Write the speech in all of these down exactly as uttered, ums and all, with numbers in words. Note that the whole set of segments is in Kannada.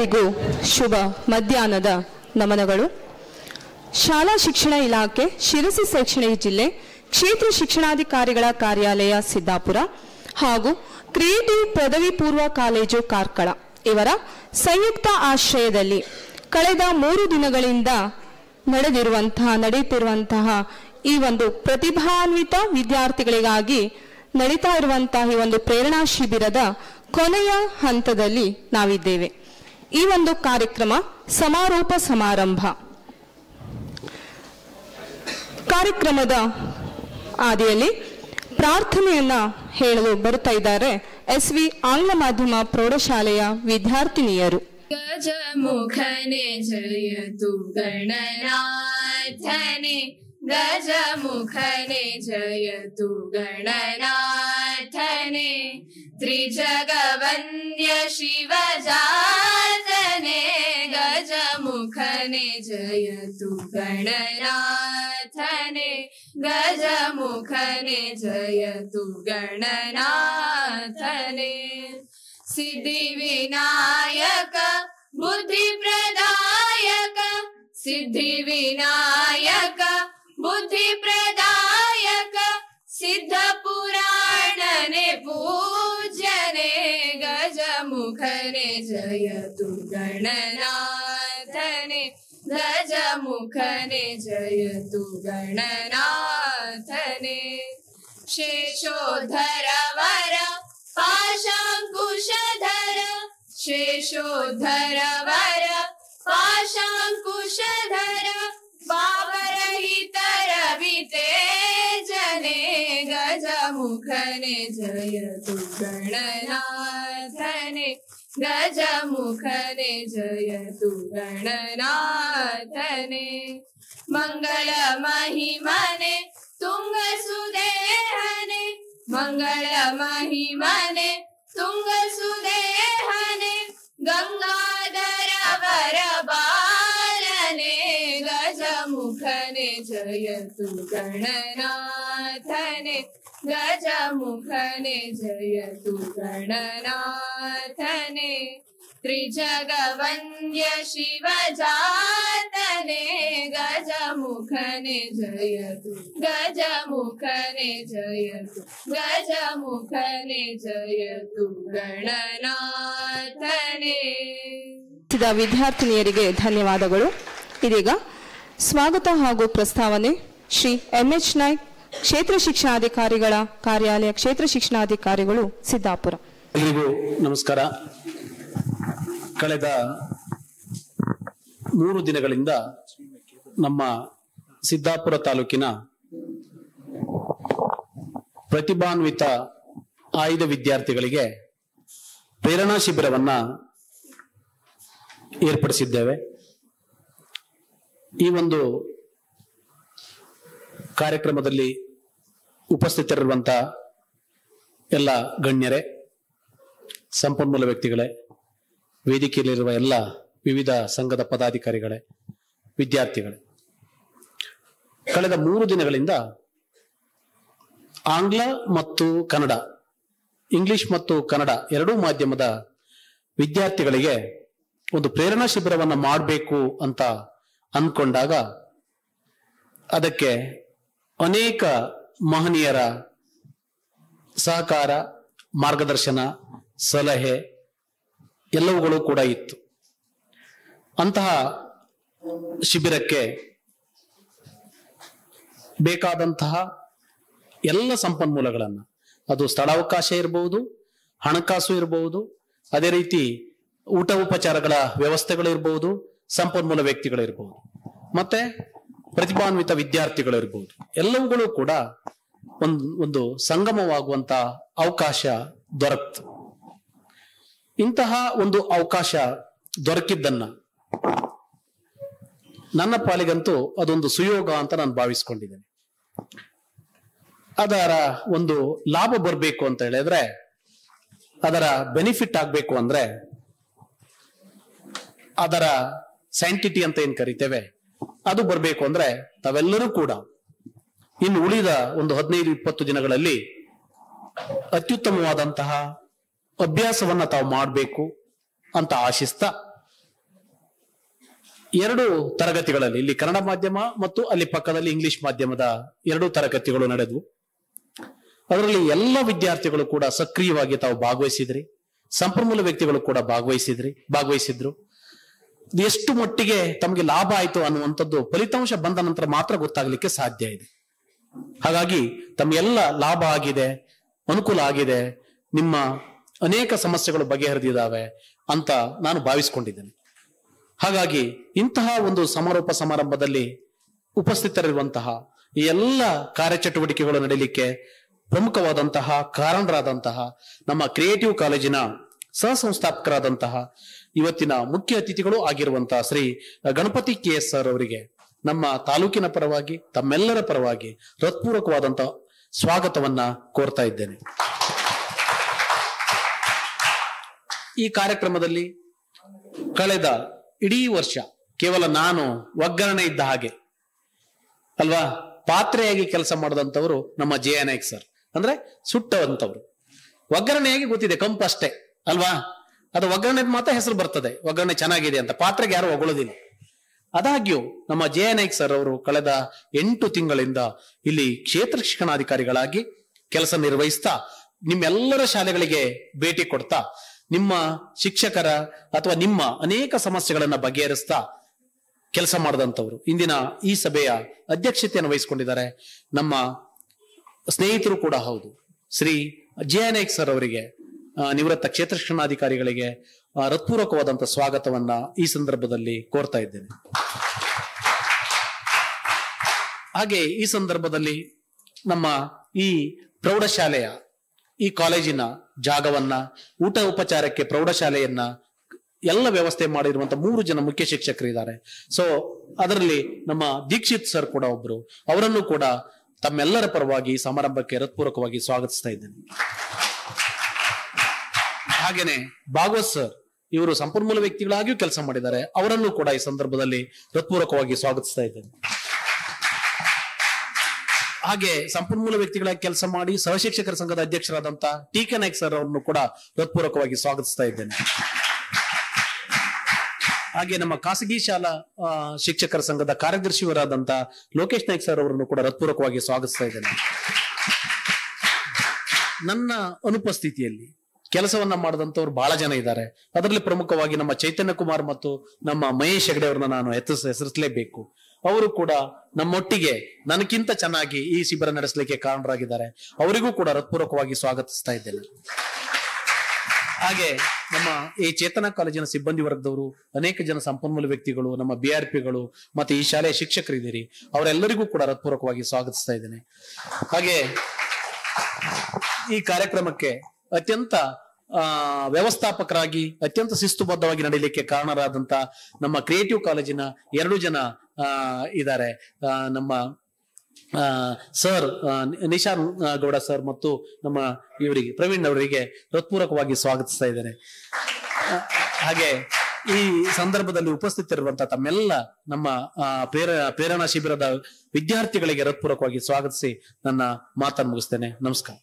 ಎಲ್ಲರಿಗೂ ಶುಭ ಮಧ್ಯಾಹ್ನದ ನಮನಗಳು. ಶಾಲಾ ಶಿಕ್ಷಣ ಇಲಾಖೆ, ಶಿರಸಿ ಶೈಕ್ಷಣಿಕ ಜಿಲ್ಲೆ, ಕ್ಷೇತ್ರ ಶಿಕ್ಷಣಾಧಿಕಾರಿಗಳ ಕಾರ್ಯಾಲಯ ಸಿದ್ದಾಪುರ ಹಾಗೂ ಕ್ರಿಯೇಟಿವ್ ಪದವಿ ಪೂರ್ವ ಕಾಲೇಜು ಕಾರ್ಕಳ ಇವರ ಸಂಯುಕ್ತ ಆಶ್ರಯದಲ್ಲಿ ಕಳೆದ ಮೂರು ದಿನಗಳಿಂದ ನಡೆದಿರುವಂತಹ ನಡೆಯುತ್ತಿರುವಂತಹ ಈ ಒಂದು ಪ್ರತಿಭಾನ್ವಿತ ವಿದ್ಯಾರ್ಥಿಗಳಿಗಾಗಿ ನಡೀತಾ ಇರುವಂತಹ ಈ ಒಂದು ಪ್ರೇರಣಾ ಶಿಬಿರದ ಕೊನೆಯ ಹಂತದಲ್ಲಿ ನಾವಿದ್ದೇವೆ. ಈ ಒಂದು ಕಾರ್ಯಕ್ರಮ ಸಮಾರೋಪ ಸಮಾರಂಭ. ಕಾರ್ಯಕ್ರಮದ ಆದಿಯಲ್ಲಿ ಪ್ರಾರ್ಥನೆಯನ್ನ ಹೇಳಲು ಬರುತ್ತಾ ಇದ್ದಾರೆ ಎಸ್ ವಿ ಆಂಗ್ಲ ಮಾಧ್ಯಮ ಪ್ರೌಢಶಾಲೆಯ ವಿದ್ಯಾರ್ಥಿನಿಯರು. ಗಜಮುಖನೆ ಜಯತು ಗಣನಾಥನೆ, ಗಜಮುಖನೆ ಜಯತು ಗಣನಾಥನೆ, ತ್ರಿಜಗವಂದ್ಯ ಶಿವಜಾತನೆ, ಗಜಮುಖನೆ ಜಯತು ಗಣನಾಥನೆ, ಗಜಮುಖನೆ ಜಯತು ಗಣನಾಥನೆ. ಸಿದ್ಧಿ ವಿನಾಯಕ ಬುದ್ಧಿ ಪ್ರದಾಯಕ, ಸಿದ್ಧಿ ವಿನಾಯಕ ಬುದ್ಧಿ ಪ್ರದಾಯಕ, ಸಿದ್ಧ ಪುರಾಣನೆ ಪೂಜ್ಯನೆ, ಗಜಮುಖನೆ ಜಯತು ಗಣನಾಥನೆ, ಗಜಮುಖನೆ ಜಯತು ಗಣನಾಥನೆ. ಶೇಷೋಧರ ವರ ಪಾಶಾಂಕುಶಧರ, ಶೇಷೋಧರ ವರ ಪಾಶಾಂಕುಶಧರ, ಪಾಪರಹಿತರ ವಿತೇಜನೆ, ಗಜಮುಖನೆ ಜಯತು ಗಣನಾಥನೆ, ಗಜಮುಖನೆ ಜಯತು ಗಣನಾಥನೆ. ಮಂಗಳ ಮಹಿಮನೆ ತುಂಗ ಸುದೇಹನೆ, ಮಂಗಳ ಮಹಿಮನೆ ತುಂಗ ಸುದೇಹನೆ, ಗಂಗಾಧರ ವರ ಬಾಲನೆ, ಗಜಮುಖನೆ ಜಯತು ಗಣನಾಥನೆ, ಗಜಮುಖನೆ ಜಯತು ಗಣನಾಥನೆ. ತ್ರಿಜಗವಂದ್ಯ ಶಿವಜಾತನೆ, ಗಜಮುಖನೆ ಜಯತು, ಗಜಮುಖನೆ ಜಯತು, ಗಜಮುಖನೆ ಜಯತು ಗಣನಾಥನೆ. ವಿದ್ಯಾರ್ಥಿನಿಯರಿಗೆ ಧನ್ಯವಾದಗಳು. ಇದೀಗ ಸ್ವಾಗತ ಹಾಗೂ ಪ್ರಸ್ತಾವನೆ ಶ್ರೀ ಎಂ ಎಚ್ ನಾಯ್ಕ್, ಕ್ಷೇತ್ರ ಶಿಕ್ಷಣಾಧಿಕಾರಿಗಳ ಕಾರ್ಯಾಲಯ, ಕ್ಷೇತ್ರ ಶಿಕ್ಷಣಾಧಿಕಾರಿಗಳು ಸಿದ್ದಾಪುರ. ಎಲ್ಲರಿಗೂ ನಮಸ್ಕಾರ. ಕಳೆದ ಮೂರು ದಿನಗಳಿಂದ ನಮ್ಮ ಸಿದ್ದಾಪುರ ತಾಲೂಕಿನ ಪ್ರತಿಭಾನ್ವಿತ ಆಯ್ದ ವಿದ್ಯಾರ್ಥಿಗಳಿಗೆ ಪ್ರೇರಣಾ ಶಿಬಿರವನ್ನ ಏರ್ಪಡಿಸಿದ್ದೇವೆ. ಈ ಒಂದು ಕಾರ್ಯಕ್ರಮದಲ್ಲಿ ಉಪಸ್ಥಿತರಿರುವಂತಹ ಎಲ್ಲ ಗಣ್ಯರೇ, ಸಂಪನ್ಮೂಲ ವ್ಯಕ್ತಿಗಳೇ, ವೇದಿಕೆಯಲ್ಲಿರುವ ಎಲ್ಲ ವಿವಿಧ ಸಂಘದ ಪದಾಧಿಕಾರಿಗಳೇ, ವಿದ್ಯಾರ್ಥಿಗಳೇ, ಕಳೆದ ಮೂರು ದಿನಗಳಿಂದ ಆಂಗ್ಲ ಮತ್ತು ಕನ್ನಡ, ಇಂಗ್ಲಿಷ್ ಮತ್ತು ಕನ್ನಡ ಎರಡೂ ಮಾಧ್ಯಮದ ವಿದ್ಯಾರ್ಥಿಗಳಿಗೆ ಒಂದು ಪ್ರೇರಣಾ ಶಿಬಿರವನ್ನು ಮಾಡಬೇಕು ಅಂತ ಅಂದ್ಕೊಂಡಾಗ ಅದಕ್ಕೆ ಅನೇಕ ಮಹನೀಯರ ಸಹಕಾರ, ಮಾರ್ಗದರ್ಶನ, ಸಲಹೆ ಎಲ್ಲವುಗಳು ಕೂಡ ಇತ್ತು. ಅಂತಹ ಶಿಬಿರಕ್ಕೆ ಬೇಕಾದಂತಹ ಎಲ್ಲ ಸಂಪನ್ಮೂಲಗಳನ್ನು, ಅದು ಸ್ಥಳಾವಕಾಶ ಇರಬಹುದು, ಹಣಕಾಸು ಇರಬಹುದು, ಅದೇ ರೀತಿ ಊಟ ಉಪಚಾರಗಳ ವ್ಯವಸ್ಥೆಗಳು ಇರಬಹುದು, ಸಂಪನ್ಮೂಲ ವ್ಯಕ್ತಿಗಳಿರಬಹುದು, ಮತ್ತೆ ಪ್ರತಿಭಾನ್ವಿತ ವಿದ್ಯಾರ್ಥಿಗಳು ಇರಬಹುದು, ಎಲ್ಲವುಗಳು ಕೂಡ ಒಂದು ಒಂದು ಸಂಗಮವಾಗುವಂತ ಅವಕಾಶ ದೊರಕ್ತು. ಇಂತಹ ಒಂದು ಅವಕಾಶ ದೊರಕಿದ್ದನ್ನ ನನ್ನ ಪಾಲಿಗಂತೂ ಅದೊಂದು ಸುಯೋಗ ಅಂತ ನಾನು ಭಾವಿಸ್ಕೊಂಡಿದ್ದೇನೆ. ಅದರ ಒಂದು ಲಾಭ ಬರಬೇಕು ಅಂತ ಹೇಳಿದ್ರೆ, ಅದರ ಬೆನಿಫಿಟ್ ಆಗ್ಬೇಕು ಅಂದ್ರೆ, ಅದರ ಸ್ಯಾಂಟಿಟಿ ಅಂತ ಏನ್ ಕರಿತೇವೆ ಅದು ಬರಬೇಕು ಅಂದ್ರೆ ತಾವೆಲ್ಲರೂ ಕೂಡ ಇನ್ನು ಉಳಿದ ಒಂದು ಹದಿನೈದು ಇಪ್ಪತ್ತು ದಿನಗಳಲ್ಲಿ ಅತ್ಯುತ್ತಮವಾದಂತಹ ಅಭ್ಯಾಸವನ್ನ ತಾವು ಮಾಡಬೇಕು ಅಂತ ಆಶಿಸ್ತಾ ಎರಡು ತರಗತಿಗಳಲ್ಲಿ, ಇಲ್ಲಿ ಕನ್ನಡ ಮಾಧ್ಯಮ ಮತ್ತು ಅಲ್ಲಿ ಪಕ್ಕದಲ್ಲಿ ಇಂಗ್ಲಿಷ್ ಮಾಧ್ಯಮದ ಎರಡು ತರಗತಿಗಳು ನಡೆದವು. ಅದರಲ್ಲಿ ಎಲ್ಲ ವಿದ್ಯಾರ್ಥಿಗಳು ಕೂಡ ಸಕ್ರಿಯವಾಗಿ ತಾವು ಭಾಗವಹಿಸಿದ್ರಿ. ಸಂಪನ್ಮೂಲ ವ್ಯಕ್ತಿಗಳು ಕೂಡ ಭಾಗವಹಿಸಿದ್ರಿ ಭಾಗವಹಿಸಿದ್ರು ಎಷ್ಟು ಮಟ್ಟಿಗೆ ತಮಗೆ ಲಾಭ ಆಯಿತು ಅನ್ನುವಂಥದ್ದು ಫಲಿತಾಂಶ ಬಂದ ನಂತರ ಮಾತ್ರ ಗೊತ್ತಾಗ್ಲಿಕ್ಕೆ ಸಾಧ್ಯ ಇದೆ. ಹಾಗಾಗಿ ತಮ್ಮ ಎಲ್ಲ ಲಾಭ ಆಗಿದೆ, ಅನುಕೂಲ ಆಗಿದೆ, ನಿಮ್ಮ ಅನೇಕ ಸಮಸ್ಯೆಗಳು ಬಗೆಹರಿದಿದ್ದಾವೆ ಅಂತ ನಾನು ಭಾವಿಸ್ಕೊಂಡಿದ್ದೇನೆ. ಹಾಗಾಗಿ ಇಂತಹ ಒಂದು ಸಮಾರೋಪ ಸಮಾರಂಭದಲ್ಲಿ ಉಪಸ್ಥಿತರಿರುವಂತಹ ಈ ಎಲ್ಲ ಕಾರ್ಯಚಟುವಟಿಕೆಗಳು ನಡೆಯಲಿಕ್ಕೆ ಪ್ರಮುಖವಾದಂತಹ ಕಾರಣರಾದಂತಹ ನಮ್ಮ ಕ್ರಿಯೇಟಿವ್ ಕಾಲೇಜಿನ ಸಹ ಸಂಸ್ಥಾಪಕರಾದಂತಹ ಇವತ್ತಿನ ಮುಖ್ಯ ಅತಿಥಿಗಳು ಆಗಿರುವಂತಹ Shri Ganapati K S sir ಅವರಿಗೆ ನಮ್ಮ ತಾಲೂಕಿನ ಪರವಾಗಿ ತಮ್ಮೆಲ್ಲರ ಪರವಾಗಿ ಹೃತ್ಪೂರ್ವಕವಾದಂತಹ ಸ್ವಾಗತವನ್ನ ಕೋರ್ತಾ ಇದ್ದೇನೆ. ಈ ಕಾರ್ಯಕ್ರಮದಲ್ಲಿ ಕಳೆದ ಇಡೀ ವರ್ಷ ಕೇವಲ ನಾನು ಒಗ್ಗರಣೆ ಇದ್ದ ಹಾಗೆ ಅಲ್ವಾ, ಪಾತ್ರೆಯಾಗಿ ಕೆಲಸ ಮಾಡಿದಂಥವ್ರು ನಮ್ಮ ಜೆ ಎ ನಾಯ್ಕ್ ಸರ್. ಅಂದ್ರೆ ಸುಟ್ಟವಂತವ್ರು. ಒಗ್ಗರಣೆಯಾಗಿ ಗೊತ್ತಿದೆ, ಕಂಪು ಅಷ್ಟೇ ಅಲ್ವಾ, ಅದು ಒಗ್ಗರಣೆ ಮಾತ್ರ ಹೆಸರು ಬರ್ತದೆ, ಒಗ್ಗರಣೆ ಚೆನ್ನಾಗಿದೆ ಅಂತ, ಪಾತ್ರೆಗೆ ಯಾರು ಹೊಗಳೋದಿಲ್ಲ. ಆದಾಗ್ಯೂ ನಮ್ಮ ಜೆ ಎ ನಾಯ್ಕ್ ಸರ್ ಅವರು ಕಳೆದ ಎಂಟು ತಿಂಗಳಿಂದ ಇಲ್ಲಿ ಕ್ಷೇತ್ರ ಶಿಕ್ಷಣಾಧಿಕಾರಿಗಳಾಗಿ ಕೆಲಸ ನಿರ್ವಹಿಸ್ತಾ ನಿಮ್ಮೆಲ್ಲರ ಶಾಲೆಗಳಿಗೆ ಭೇಟಿ ಕೊಡ್ತಾ ನಿಮ್ಮ ಶಿಕ್ಷಕರ ಅಥವಾ ನಿಮ್ಮ ಅನೇಕ ಸಮಸ್ಯೆಗಳನ್ನ ಬಗೆಹರಿಸ್ತಾ ಕೆಲಸ ಮಾಡಿದಂಥವ್ರು. ಇಂದಿನ ಈ ಸಭೆಯ ಅಧ್ಯಕ್ಷತೆಯನ್ನು ವಹಿಸಿಕೊಂಡಿದ್ದಾರೆ ನಮ್ಮ ಸ್ನೇಹಿತರು ಕೂಡ ಹೌದು, Shri J A Naik sir ಅವರಿಗೆ, ನಿವೃತ್ತ ಕ್ಷೇತ್ರ ಶಿಕ್ಷಣಾಧಿಕಾರಿಗಳಿಗೆ ಹೃತ್ಪೂರ್ವಕವಾದಂತಹ ಸ್ವಾಗತವನ್ನ ಈ ಸಂದರ್ಭದಲ್ಲಿ ಕೋರ್ತಾ ಇದ್ದೇನೆ. ಹಾಗೆ ಈ ಸಂದರ್ಭದಲ್ಲಿ ನಮ್ಮ ಈ ಪ್ರೌಢಶಾಲೆಯ ಈ ಕಾಲೇಜಿನ ಜಾಗವನ್ನ, ಊಟ ಉಪಚಾರಕ್ಕೆ ಪ್ರೌಢಶಾಲೆಯನ್ನ ಎಲ್ಲ ವ್ಯವಸ್ಥೆ ಮಾಡಿರುವಂತ ಮೂರು ಜನ ಮುಖ್ಯ ಶಿಕ್ಷಕರಿದ್ದಾರೆ. ಸೊ ಅದರಲ್ಲಿ ನಮ್ಮ ದೀಕ್ಷಿತ್ ಸರ್ ಕೂಡ ಒಬ್ರು, ಅವರನ್ನು ಕೂಡ ತಮ್ಮೆಲ್ಲರ ಪರವಾಗಿ ಸಮಾರಂಭಕ್ಕೆ ಹೃತ್ಪೂರ್ವಕವಾಗಿ ಸ್ವಾಗತಿಸ್ತಾ ಇದ್ದೇನೆ. ಹಾಗೇನೆ ಭಾಗವತ್ ಸರ್, ಇವರು ಸಂಪನ್ಮೂಲ ವ್ಯಕ್ತಿಗಳಾಗಿಯೂ ಕೆಲಸ ಮಾಡಿದ್ದಾರೆ, ಅವರನ್ನು ಕೂಡ ಈ ಸಂದರ್ಭದಲ್ಲಿ ಹೃತ್ಪೂರ್ವಕವಾಗಿ ಸ್ವಾಗತಿಸ್ತಾ ಇದ್ದೇನೆ. ಹಾಗೆ ಸಂಪನ್ಮೂಲ ವ್ಯಕ್ತಿಗಳಾಗಿ ಕೆಲಸ ಮಾಡಿ ಸಹಶಿಕ್ಷಕರ ಸಂಘದ ಅಧ್ಯಕ್ಷರಾದಂತಹ ಟಿ ಕೆ ನಾಯ್ಕ್ ಸರ್ ಅವರನ್ನು ಕೂಡ ಹೃತ್ಪೂರ್ವಕವಾಗಿ ಸ್ವಾಗತಿಸ್ತಾ ಇದ್ದೇನೆ. ಹಾಗೆ ನಮ್ಮ ಖಾಸಗಿ ಶಾಲಾ ಶಿಕ್ಷಕರ ಸಂಘದ ಕಾರ್ಯದರ್ಶಿಯವರಾದಂತಹ ಲೋಕೇಶ್ ನಾಯ್ಕ್ ಸರ್ ಅವರನ್ನು ಕೂಡ ಹೃತ್ಪೂರ್ವಕವಾಗಿ ಸ್ವಾಗತಿಸ್ತಾ ಇದ್ದೇನೆ. ನನ್ನ ಅನುಪಸ್ಥಿತಿಯಲ್ಲಿ ಕೆಲಸವನ್ನ ಮಾಡಿದಂತವ್ರು ಬಹಳ ಜನ ಇದ್ದಾರೆ. ಅದರಲ್ಲಿ ಪ್ರಮುಖವಾಗಿ ನಮ್ಮ ಚೈತನ್ಯ ಕುಮಾರ್ ಮತ್ತು ನಮ್ಮ ಮಹೇಶ್ ಹೆಗಡೆ ಅವ್ರನ್ನ ನಾನು ಹೆಸರಿಸ ಹೆಸರಿಸಲೇಬೇಕು. ಅವರು ಕೂಡ ನಮ್ಮೊಟ್ಟಿಗೆ ನನಗಿಂತ ಚೆನ್ನಾಗಿ ಈ ಶಿಬಿರ ನಡೆಸಲಿಕ್ಕೆ ಕಾರಣರಾಗಿದ್ದಾರೆ. ಅವರಿಗೂ ಕೂಡ ಹೃತ್ಪೂರ್ವಕವಾಗಿ ಸ್ವಾಗತಿಸ್ತಾ ಇದ್ದೇನೆ. ಹಾಗೆ ನಮ್ಮ ಈ ಚೇತನ ಕಾಲೇಜಿನ ಸಿಬ್ಬಂದಿ ವರ್ಗದವರು, ಅನೇಕ ಜನ ಸಂಪನ್ಮೂಲ ವ್ಯಕ್ತಿಗಳು, ನಮ್ಮ ಬಿ ಆರ್ ಪಿಗಳು ಮತ್ತೆ ಈ ಶಾಲೆಯ ಶಿಕ್ಷಕರಿದ್ದೀರಿ, ಅವರೆಲ್ಲರಿಗೂ ಕೂಡ ಹೃತ್ಪೂರ್ವಕವಾಗಿ ಸ್ವಾಗತಿಸ್ತಾ ಇದ್ದೇನೆ. ಹಾಗೆ ಈ ಕಾರ್ಯಕ್ರಮಕ್ಕೆ ಅತ್ಯಂತ ಆ ವ್ಯವಸ್ಥಾಪಕರಾಗಿ ಅತ್ಯಂತ ಶಿಸ್ತುಬದ್ಧವಾಗಿ ನಡೀಲಿಕ್ಕೆ ಕಾರಣರಾದಂತ ನಮ್ಮ ಕ್ರಿಯೇಟಿವ್ ಕಾಲೇಜಿನ ಎರಡು ಜನ ಆ ಇದ್ದಾರೆ, ನಮ್ಮ ಆ ಸರ್ ನಿಶಾನ್ ಗೌಡ ಸರ್ ಮತ್ತು ನಮ್ಮ ಇವರಿಗೆ ಪ್ರವೀಣ್ ಅವರಿಗೆ ಹೃತ್ಪೂರ್ವಕವಾಗಿ ಸ್ವಾಗತಿಸ್ತಾ ಇದ್ದೇನೆ. ಹಾಗೆ ಈ ಸಂದರ್ಭದಲ್ಲಿ ಉಪಸ್ಥಿತರಿರುವಂತಹ ತಮ್ಮೆಲ್ಲ ನಮ್ಮ ಆ ಪ್ರೇರ ಪ್ರೇರಣಾ ಶಿಬಿರದ ವಿದ್ಯಾರ್ಥಿಗಳಿಗೆ ಹೃತ್ಪೂರ್ವಕವಾಗಿ ಸ್ವಾಗತಿಸಿ ನನ್ನ ಮಾತನ್ನು ಮುಗಿಸ್ತೇನೆ. ನಮಸ್ಕಾರ.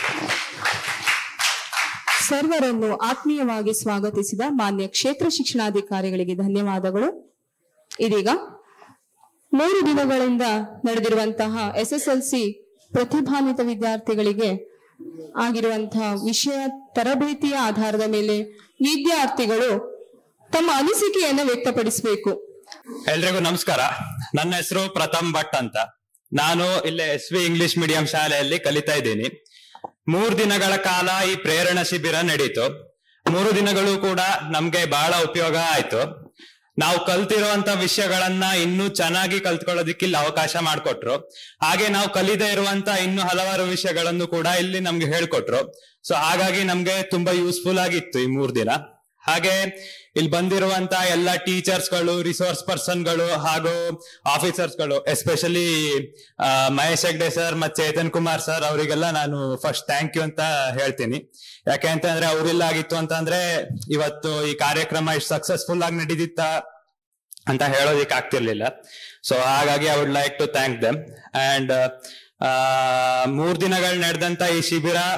ಸರ್ವರನ್ನು ಆತ್ಮೀಯವಾಗಿ ಸ್ವಾಗತಿಸಿದ ಮಾನ್ಯ ಕ್ಷೇತ್ರ ಶಿಕ್ಷಣಾಧಿಕಾರಿಗಳಿಗೆ ಧನ್ಯವಾದಗಳು. ಇದೀಗ ಮೂರು ದಿನಗಳಿಂದ ನಡೆದಿರುವಂತಹ ಎಸ್ ಎಸ್ ಎಲ್ ಸಿ ಪ್ರತಿಭಾನ್ವಿತ ವಿದ್ಯಾರ್ಥಿಗಳಿಗೆ ಆಗಿರುವಂತಹ ವಿಷಯ ತರಬೇತಿಯ ಆಧಾರದ ಮೇಲೆ ವಿದ್ಯಾರ್ಥಿಗಳು ತಮ್ಮ ಅನಿಸಿಕೆಯನ್ನು ವ್ಯಕ್ತಪಡಿಸಬೇಕು. ಎಲ್ರಿಗೂ ನಮಸ್ಕಾರ. ನನ್ನ ಹೆಸರು ಪ್ರಥಮ್ ಭಟ್ ಅಂತ. ನಾನು ಇಲ್ಲೇ ಎಸ್ ವಿ ಇಂಗ್ಲಿಷ್ ಮೀಡಿಯಂ ಶಾಲೆಯಲ್ಲಿ ಕಲಿತಾ ಇದ್ದೀನಿ. ಮೂರು ದಿನಗಳ ಕಾಲ ಈ ಪ್ರೇರಣಾ ಶಿಬಿರ ನಡೀತು. ಮೂರು ದಿನಗಳು ಕೂಡ ನಮ್ಗೆ ಬಹಳ ಉಪಯೋಗ ಆಯ್ತು. ನಾವು ಕಲ್ತಿರುವಂತ ವಿಷಯಗಳನ್ನ ಇನ್ನೂ ಚೆನ್ನಾಗಿ ಕಲ್ತ್ಕೊಳ್ಳೋದಿಕ್ಕೆ ಇಲ್ಲಿ ಅವಕಾಶ ಮಾಡಿಕೊಟ್ರು. ಹಾಗೆ ನಾವು ಕಲಿದೇ ಇರುವಂತ ಇನ್ನು ಹಲವಾರು ವಿಷಯಗಳನ್ನು ಕೂಡ ಇಲ್ಲಿ ನಮ್ಗೆ ಹೇಳ್ಕೊಟ್ರು. ಸೊ ಹಾಗಾಗಿ ನಮ್ಗೆ ತುಂಬಾ ಯೂಸ್ಫುಲ್ ಆಗಿತ್ತು ಈ ಮೂರ್ ದಿನ. ಹಾಗೆ ಇಲ್ಲಿ ಬಂದಿರುವಂತ ಎಲ್ಲ ಟೀಚರ್ಸ್ ಗಳು, ರಿಸೋರ್ಸ್ ಪರ್ಸನ್ ಗಳು ಹಾಗೂ ಆಫೀಸರ್ಸ್ ಗಳು, ಎಸ್ಪೆಷಲಿ ಮಹೇಶ್ ಹೆಗ್ಡೆ ಸರ್ ಮತ್ತೆ ಚೇತನ್ ಕುಮಾರ್ ಸರ್, ಅವರಿಗೆಲ್ಲ ನಾನು ಫಸ್ಟ್ ಥ್ಯಾಂಕ್ ಯು ಅಂತ ಹೇಳ್ತೀನಿ. ಯಾಕೆ ಅಂತಂದ್ರೆ ಅವ್ರಿಲ್ಲ ಆಗಿತ್ತು ಅಂತಂದ್ರೆ ಇವತ್ತು ಈ ಕಾರ್ಯಕ್ರಮ ಇಷ್ಟು ಸಕ್ಸಸ್ಫುಲ್ ಆಗಿ ನಡೀದಿತ್ತ ಅಂತ ಹೇಳೋದಿಕ್ ಆಗ್ತಿರ್ಲಿಲ್ಲ. ಸೊ ಹಾಗಾಗಿ I would like to thank them. And ಮೂರ್ ದಿನಗಳು ನಡೆದಂತ ಈ ಶಿಬಿರ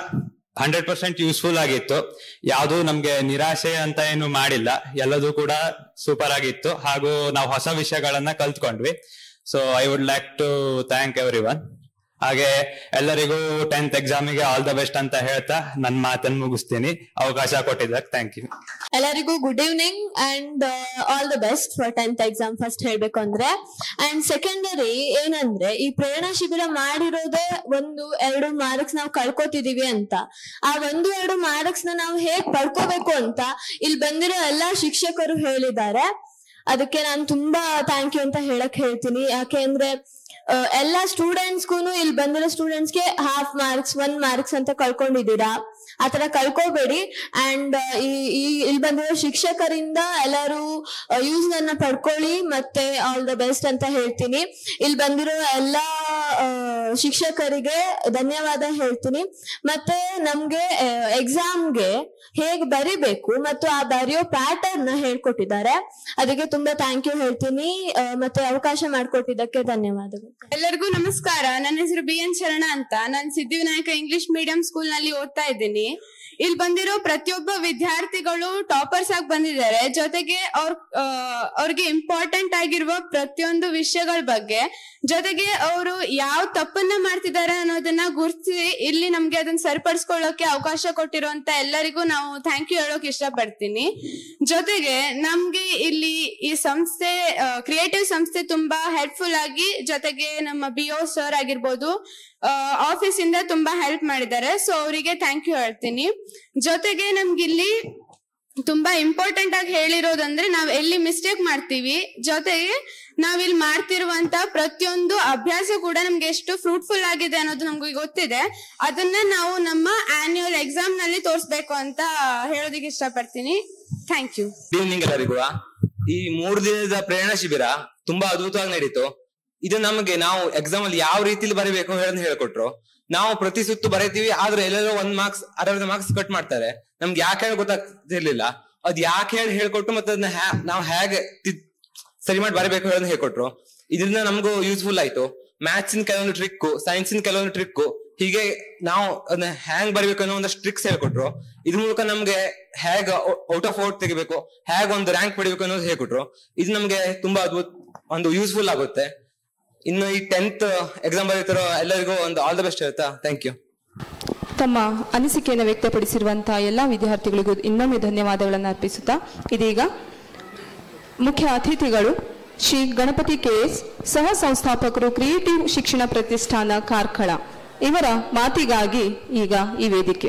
ಹಂಡ್ರೆಡ್ ಪರ್ಸೆಂಟ್ ಯೂಸ್ಫುಲ್ ಆಗಿತ್ತು. ಯಾವುದು ನಮ್ಗೆ ನಿರಾಶೆ ಅಂತ ಏನು ಮಾಡಿಲ್ಲ, ಎಲ್ಲದೂ ಕೂಡ ಸೂಪರ್ ಆಗಿತ್ತು. ಹಾಗೂ ನಾವು ಹೊಸ ವಿಷಯಗಳನ್ನ ಕಲ್ತ್ಕೊಂಡ್ವಿ. So I would like to thank everyone. ಹಾಗೆ ಎಲ್ಲರಿಗೂ ಟೆಂತ್ ಎಕ್ಸಾಮಿಗೆ ಆಲ್ ದ ಬೆಸ್ಟ್ ಅಂತ ಹೇಳ್ತಾ ನನ್ನ ಮಾತನ್ನು ಮುಗಿಸ್ತೀನಿ. ಅವಕಾಶ ಕೊಟ್ಟಿದ್ದಕ್ಕೆ ಥ್ಯಾಂಕ್ ಯು. ಎಲ್ಲರಿಗೂ good evening and all the best for tenth exam first ಹೇಳ್ಬೇಕು ಅಂದ್ರೆ. ಅಂಡ್ ಸೆಕೆಂಡರಿ ಏನಂದ್ರೆ, ಈ ಪ್ರೇರಣಾ ಶಿಬಿರ ಮಾಡಿರೋದೇ ಒಂದು ಎರಡು ಮಾರ್ಕ್ಸ್ ನಾವು ಕಳ್ಕೊತಿದೀವಿ ಅಂತ. ಆ ಒಂದು ಎರಡು ಮಾರ್ಕ್ಸ್ ನ ನಾವು ಹೇಗ್ ಪಡ್ಕೋಬೇಕು ಅಂತ ಇಲ್ಲಿ ಬಂದಿರೋ ಎಲ್ಲಾ ಶಿಕ್ಷಕರು ಹೇಳಿದ್ದಾರೆ. ಅದಕ್ಕೆ ನಾನು ತುಂಬಾ ಥ್ಯಾಂಕ್ ಯು ಅಂತ ಹೇಳಕ್ ಹೇಳ್ತೀನಿ. ಯಾಕೆ ಅಂದ್ರೆ ಎಲ್ಲಾ ಸ್ಟೂಡೆಂಟ್ಸ್ಗೂ ಇಲ್ಲಿ ಬಂದಿರೋ ಸ್ಟೂಡೆಂಟ್ಸ್ಗೆ ಹಾಫ್ ಮಾರ್ಕ್ಸ್ ಒನ್ ಮಾರ್ಕ್ಸ್ ಅಂತ ಕಳ್ಕೊಂಡಿದ್ದೀರಾ. ಆತರ ಕಳ್ಕೋಬೇಡಿ. ಅಂಡ್ ಈ ಇಲ್ಲಿ ಬಂದಿರೋ ಶಿಕ್ಷಕರಿಂದ ಎಲ್ಲರೂ ಯೂಸ್ ಅನ್ನ ಪಡ್ಕೊಳ್ಳಿ. ಮತ್ತೆ ಆಲ್ ದ ಬೆಸ್ಟ್ ಅಂತ ಹೇಳ್ತೀನಿ. ಇಲ್ಲಿ ಬಂದಿರೋ ಎಲ್ಲಾ ಶಿಕ್ಷಕರಿಗೆ ಧನ್ಯವಾದ ಹೇಳ್ತೀನಿ. ಮತ್ತೆ ನಮ್ಗೆ ಎಕ್ಸಾಮ್ಗೆ ಹೇಗ್ ಬರಿಬೇಕು ಮತ್ತು ಆ ಬರೆಯೋ ಪ್ಯಾಟರ್ನ್ ನ ಹೇಳ್ಕೊಟ್ಟಿದ್ದಾರೆ. ಅದಕ್ಕೆ ತುಂಬಾ ಥ್ಯಾಂಕ್ ಯು ಹೇಳ್ತೀನಿ. ಮತ್ತೆ ಅವಕಾಶ ಮಾಡಿಕೊಟ್ಟಿದ್ದಕ್ಕೆ ಧನ್ಯವಾದಗಳು. ಎಲ್ಲರಿಗೂ ನಮಸ್ಕಾರ. ನನ್ನ ಹೆಸರು ಬಿ ಎನ್ ಶರಣ ಅಂತ. ನಾನು ಸಿದ್ಧಿವಿನಾಯಕ ಇಂಗ್ಲಿಷ್ ಮೀಡಿಯಂ ಸ್ಕೂಲ್ ನಲ್ಲಿ ಓದ್ತಾ ಇದ್ದೀನಿ. ಇಲ್ಲಿ ಬಂದಿರೋ ಪ್ರತಿಯೊಬ್ಬ ವಿದ್ಯಾರ್ಥಿಗಳು ಟಾಪರ್ಸ್ ಆಗಿ ಬಂದಿದ್ದಾರೆ. ಜೊತೆಗೆ ಅವ್ರ ಅವ್ರಿಗೆ ಇಂಪಾರ್ಟೆಂಟ್ ಆಗಿರುವ ಪ್ರತಿಯೊಂದು ವಿಷಯಗಳ ಬಗ್ಗೆ, ಜೊತೆಗೆ ಅವರು ಯಾವ ತಪ್ಪನ್ನ ಮಾಡ್ತಿದ್ದಾರೆ ಅನ್ನೋದನ್ನ ಗುರುತಿಸಿ ಇಲ್ಲಿ ನಮ್ಗೆ ಅದನ್ನ ಸರಿಪಡಿಸ್ಕೊಳ್ಳೋಕೆ ಅವಕಾಶ ಕೊಟ್ಟಿರುವಂತ ಎಲ್ಲರಿಗೂ ನಾವು ಥ್ಯಾಂಕ್ ಯು ಹೇಳೋಕೆ ಇಷ್ಟಪಡ್ತೀನಿ. ಜೊತೆಗೆ ನಮ್ಗೆ ಇಲ್ಲಿ ಈ ಸಂಸ್ಥೆ ಕ್ರಿಯೇಟಿವ್ ಸಂಸ್ಥೆ ತುಂಬಾ ಹೆಲ್ಪ್ಫುಲ್ ಆಗಿ, ಜೊತೆಗೆ ನಮ್ಮ ಬಿ ಒ ಸರ್ ಆಗಿರ್ಬೋದು ಆಫೀಸ್ ಇಂದ ತುಂಬಾ ಹೆಲ್ಪ್ ಮಾಡಿದ್ದಾರೆ. ಸೊ ಅವರಿಗೆ ಥ್ಯಾಂಕ್ ಯು ಹೇಳ್ತೀನಿ. ಜೊತೆಗೆ ನಮ್ಗಿಲ್ಲಿ ತುಂಬಾ ಇಂಪಾರ್ಟೆಂಟ್ ಆಗಿ ಹೇಳಿರೋದಂದ್ರೆ, ನಾವ್ ಎಲ್ಲಿ ಮಿಸ್ಟೇಕ್ ಮಾಡ್ತೀವಿ, ಜೊತೆಗೆ ನಾವಿಲ್ಲಿ ಮಾಡ್ತಿರುವಂತ ಪ್ರತಿಯೊಂದು ಅಭ್ಯಾಸ ಕೂಡ ನಮ್ಗೆ ಎಷ್ಟು ಫ್ರೂಟ್ಫುಲ್ ಆಗಿದೆ ಅನ್ನೋದು ನಮ್ಗೆ ಗೊತ್ತಿದೆ. ಅದನ್ನ ನಾವು ನಮ್ಮ ಆನ್ಯುವಲ್ ಎಕ್ಸಾಮ್ ನಲ್ಲಿ ತೋರಿಸ್ಬೇಕು ಅಂತ ಹೇಳೋದಕ್ಕೆ ಇಷ್ಟಪಡ್ತೀನಿ. Thank you. ಗುಡ್ ಈವ್ನಿಂಗ್ ಎಲ್ಲರಿಗೂ. ಈ ಮೂರು ದಿನದ ಪ್ರೇರಣಾ ಶಿಬಿರ ತುಂಬಾ ಅದ್ಭುತವಾಗಿ ನಡೀತು. ಇದು ನಮಗೆ ನಾವು ಎಕ್ಸಾಮ್ ಅಲ್ಲಿ ಯಾವ ರೀತಿಲಿ ಬರೀಬೇಕು ಹೇಳೋದನ್ನ ಹೇಳ್ಕೊಟ್ರು. ನಾವು ಪ್ರತಿ ಸುತ್ತು ಬರೀತೀವಿ, ಆದ್ರೆ ಎಲ್ಲರೂ ಒಂದ್ ಮಾರ್ಕ್ಸ್ ಅರವತ್ತು ಮಾರ್ಕ್ಸ್ ಕಟ್ ಮಾಡ್ತಾರೆ. ನಮ್ಗೆ ಯಾಕೆ ಹೇಳಿ ಗೊತ್ತಾಗ್ತಿರ್ಲಿಲ್ಲ. ಅದ್ ಯಾಕೆ ಹೇಳಿ ಹೇಳ್ಕೊಟ್ಟು ಮತ್ತೆ ಅದನ್ನ ನಾವು ಹೇಗೆ ಸರಿ ಮಾಡಿ ಬರೀಬೇಕು ಹೇಳೋದನ್ನ ಹೇಳ್ಕೊಟ್ರು. ಇದರಿಂದ ನಮಗೂ ಯೂಸ್ಫುಲ್ ಆಯ್ತು. ಮ್ಯಾಥ್ಸಿನ ಕೆಲವೊಂದು ಟ್ರಿಕ್, ಸೈನ್ಸಿನ ಕೆಲವೊಂದು ಟ್ರಿಕ್, ಹೀಗೆ ನಾವು ಅದನ್ನ ಹ್ಯಾಂಗ್ ಬರೀಬೇಕು ಅನ್ನೋ ಒಂದಷ್ಟು ಟ್ರಿಕ್ಸ್ ಹೇಳ್ಕೊಟ್ರು. ಇದ್ರ ಮೂಲಕ ನಮ್ಗೆ ಹೇಗ್ ಔಟ್ ಆಫ್ ಔಟ್ ತೆಗಿಬೇಕು, ಹೇಗ್ ಒಂದು ರ್ಯಾಂಕ್ ಪಡಿಬೇಕು ಅನ್ನೋದು ಹೇಳ್ಕೊಟ್ರು. ಇದು ನಮ್ಗೆ ತುಂಬಾ ಅದ್ಭುತ ಒಂದು ಯೂಸ್ಫುಲ್ ಆಗುತ್ತೆ. ಇನ್ನು ಈ ಟೆಂತ್ ಎಕ್ಸಾಮ್ ಬರೀತಿರೋ ಎಲ್ಲರಿಗೂ ಒಂದು ಆಲ್ ದ ಬೆಸ್ಟ್ ಹೇಳ್ತಾ ಥ್ಯಾಂಕ್ ಯು. ತಮ್ಮ ಅನಿಸಿಕೆಯನ್ನು ವ್ಯಕ್ತಪಡಿಸಿರುವಂತಹ ಎಲ್ಲಾ ವಿದ್ಯಾರ್ಥಿಗಳಿಗೂ ಇನ್ನೊಮ್ಮೆ ಧನ್ಯವಾದಗಳನ್ನು ಅರ್ಪಿಸುತ್ತಾ, ಇದೀಗ ಮುಖ್ಯ ಅತಿಥಿಗಳು ಶ್ರೀ ಗಣಪತಿ ಕೆಎಸ್, ಸಹ ಸಂಸ್ಥಾಪಕರು ಕ್ರಿಯೇಟಿವ್ ಶಿಕ್ಷಣ ಪ್ರತಿಷ್ಠಾನ ಕಾರ್ಕಳ, ಇವರ ಮಾತಿಗಾಗಿ ಈಗ ಈ ವೇದಿಕೆ.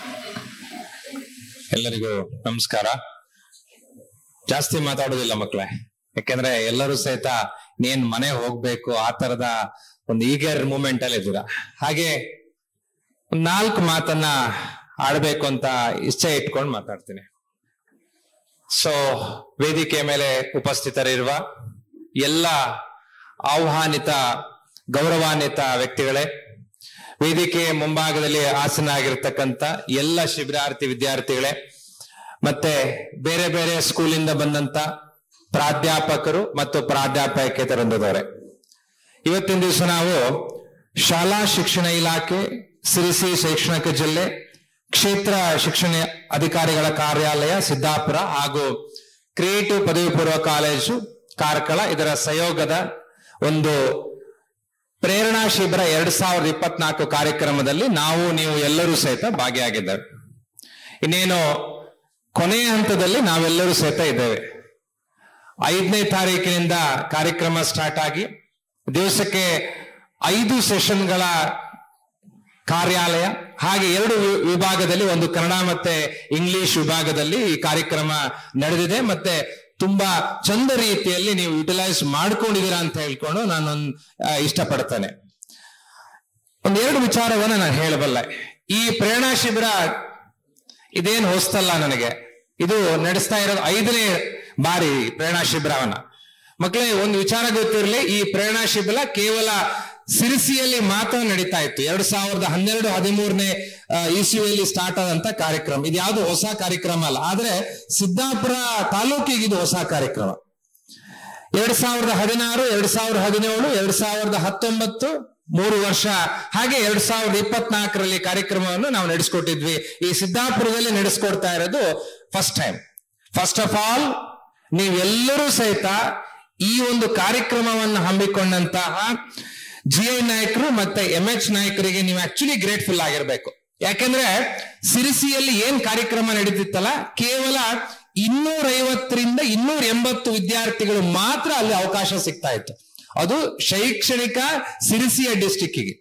ಎಲ್ಲರಿಗೂ ನಮಸ್ಕಾರ. ಜಾಸ್ತಿ ಮಾತಾಡೋದಿಲ್ಲ ಮಕ್ಕಳೇ, ಯಾಕೆಂದ್ರೆ ಎಲ್ಲರೂ ಸಹಿತ ನೀನ್ ಮನೆ ಹೋಗ್ಬೇಕು ಆ ತರದ ಒಂದು ಈಗರ್ ಮೂಮೆಂಟ್ ಅಲ್ಲಿ ಇದ್ದೀರಾ. ಹಾಗೆ ಒಂದ್ ನಾಲ್ಕು ಮಾತನ್ನ ಆಡ್ಬೇಕು ಅಂತ ಇಚ್ಛೆ ಇಟ್ಕೊಂಡು ಮಾತಾಡ್ತೀನಿ. ಸೊ ವೇದಿಕೆ ಮೇಲೆ ಉಪಸ್ಥಿತರಿರುವ ಎಲ್ಲ ಆಹ್ವಾನಿತ ಗೌರವಾನ್ವಿತ ವ್ಯಕ್ತಿಗಳೇ, ವೇದಿಕೆ ಮುಂಭಾಗದಲ್ಲಿ ಆಸನ ಆಗಿರ್ತಕ್ಕಂಥ ಎಲ್ಲ ಶಿಬಿರಾರ್ಥಿ ವಿದ್ಯಾರ್ಥಿಗಳೇ, ಮತ್ತೆ ಬೇರೆ ಬೇರೆ ಸ್ಕೂಲಿಂದ ಬಂದಂತ ಪ್ರಾಧ್ಯಾಪಕರು ಮತ್ತು ಪ್ರಾಧ್ಯಾಪಕೇತರವರೇ, ಇವತ್ತಿನ ದಿವಸ ನಾವು ಶಾಲಾ ಶಿಕ್ಷಣ ಇಲಾಖೆ ಸಿರಿಸಿ ಶೈಕ್ಷಣಿಕ ಜಿಲ್ಲೆ ಕ್ಷೇತ್ರ ಶಿಕ್ಷಣ ಅಧಿಕಾರಿಗಳ ಕಾರ್ಯಾಲಯ ಸಿದ್ದಾಪುರ ಹಾಗೂ ಕ್ರಿಯೇಟಿವ್ ಪದವಿ ಪೂರ್ವ ಕಾಲೇಜು ಕಾರ್ಕಳ ಇದರ ಸಹಯೋಗದ ಒಂದು ಪ್ರೇರಣಾ ಶಿಬಿರ ಎರಡ್ ಸಾವಿರದ ಇಪ್ಪತ್ನಾಲ್ಕು ಕಾರ್ಯಕ್ರಮದಲ್ಲಿ ನಾವು ನೀವು ಎಲ್ಲರೂ ಸಹಿತ ಭಾಗಿಯಾಗಿದ್ದೇವೆ. ಇನ್ನೇನು ಕೊನೆಯ ಹಂತದಲ್ಲಿ ನಾವೆಲ್ಲರೂ ಸಹಿತ ಇದ್ದೇವೆ. ಐದನೇ ತಾರೀಕಿನಿಂದ ಕಾರ್ಯಕ್ರಮ ಸ್ಟಾರ್ಟ್ ಆಗಿ ದಿವಸಕ್ಕೆ ಐದು ಸೆಷನ್ಗಳ ಕಾರ್ಯಾಲಯ, ಹಾಗೆ ಎರಡು ವಿಭಾಗದಲ್ಲಿ, ಒಂದು ಕನ್ನಡ ಮತ್ತೆ ಇಂಗ್ಲಿಷ್ ವಿಭಾಗದಲ್ಲಿ ಈ ಕಾರ್ಯಕ್ರಮ ನಡೆದಿದೆ. ಮತ್ತೆ ತುಂಬಾ ಚಂದ ರೀತಿಯಲ್ಲಿ ನೀವು ಯುಟಿಲೈಸ್ ಮಾಡ್ಕೊಂಡಿದ್ದೀರಾ ಅಂತ ಹೇಳ್ಕೊಂಡು ನಾನು ಇಷ್ಟಪಡ್ತೇನೆ. ಒಂದೆರಡು ವಿಚಾರವನ್ನ ನಾನು ಹೇಳಬಲ್ಲ. ಈ ಪ್ರೇರಣಾ ಶಿಬಿರ ಇದೇನು ಹೊಸ್ತಲ್ಲ ನನಗೆ, ಇದು ನಡೆಸ್ತಾ ಇರೋದು ಐದನೇ ಬಾರಿ ಪ್ರೇರಣಾ ಶಿಬಿರವನ್ನ. ಮಕ್ಕಳೇ, ಒಂದು ವಿಚಾರ ಗೊತ್ತಿರಲಿ, ಈ ಪ್ರೇರಣಾ ಶಿಬಿರ ಕೇವಲ ಸಿರಿಸಿಯಲ್ಲಿ ಮಾತ್ರ ನಡೀತಾ ಇತ್ತು. ಎರಡ್ ಸಾವಿರದ ಹನ್ನೆರಡು ಹದಿಮೂರನೇ ಇಸ್ವಿಯಲ್ಲಿ ಸ್ಟಾರ್ಟ್ ಆದಂತ ಕಾರ್ಯಕ್ರಮ. ಇದು ಯಾವ್ದು ಹೊಸ ಕಾರ್ಯಕ್ರಮ ಅಲ್ಲ, ಆದ್ರೆ ಸಿದ್ದಾಪುರ ತಾಲೂಕಿಗೆ ಇದು ಹೊಸ ಕಾರ್ಯಕ್ರಮ. ಎರಡ್ ಸಾವಿರದ ಹದಿನಾರು ಎರಡ್ ಸಾವಿರದ ಹದಿನೇಳು ಎರಡ್ ಸಾವಿರದ ಹತ್ತೊಂಬತ್ತು ಮೂರು ವರ್ಷ ಹಾಗೆ ಎರಡ್ ಸಾವಿರದ ಇಪ್ಪತ್ನಾಲ್ಕರಲ್ಲಿ ಕಾರ್ಯಕ್ರಮವನ್ನು ನಾವು ನಡೆಸ್ಕೊಟ್ಟಿದ್ವಿ. ಈ ಸಿದ್ದಾಪುರದಲ್ಲಿ ನಡೆಸ್ಕೊಡ್ತಾ ಇರೋದು first time. First of all ನೀವೆಲ್ಲರೂ ಸಹಿತ ಈ ಒಂದು ಕಾರ್ಯಕ್ರಮವನ್ನು ಹಮ್ಮಿಕೊಂಡಂತಹ ಜಿ ಐ ನಾಯಕರು ಮತ್ತೆ ಎಂ ಎಚ್ ನಾಯಕರಿಗೆ ನೀವು ಆಕ್ಚುಲಿ ಗ್ರೇಟ್ಫುಲ್ ಆಗಿರ್ಬೇಕು. ಯಾಕೆಂದ್ರೆ ಸಿರಿಸಿಯಲ್ಲಿ ಏನ್ ಕಾರ್ಯಕ್ರಮ ನಡೀತಿತ್ತಲ್ಲ, ಕೇವಲ ಇನ್ನೂರ ಐವತ್ತರಿಂದ ಇನ್ನೂರ ಎಂಬತ್ತು ವಿದ್ಯಾರ್ಥಿಗಳು ಮಾತ್ರ ಅಲ್ಲಿ ಅವಕಾಶ ಸಿಗ್ತಾ ಇತ್ತು. ಅದು ಶೈಕ್ಷಣಿಕ ಸಿರಿಸಿಯ ಡಿಸ್ಟಿಕ್ಕಿಗೆ.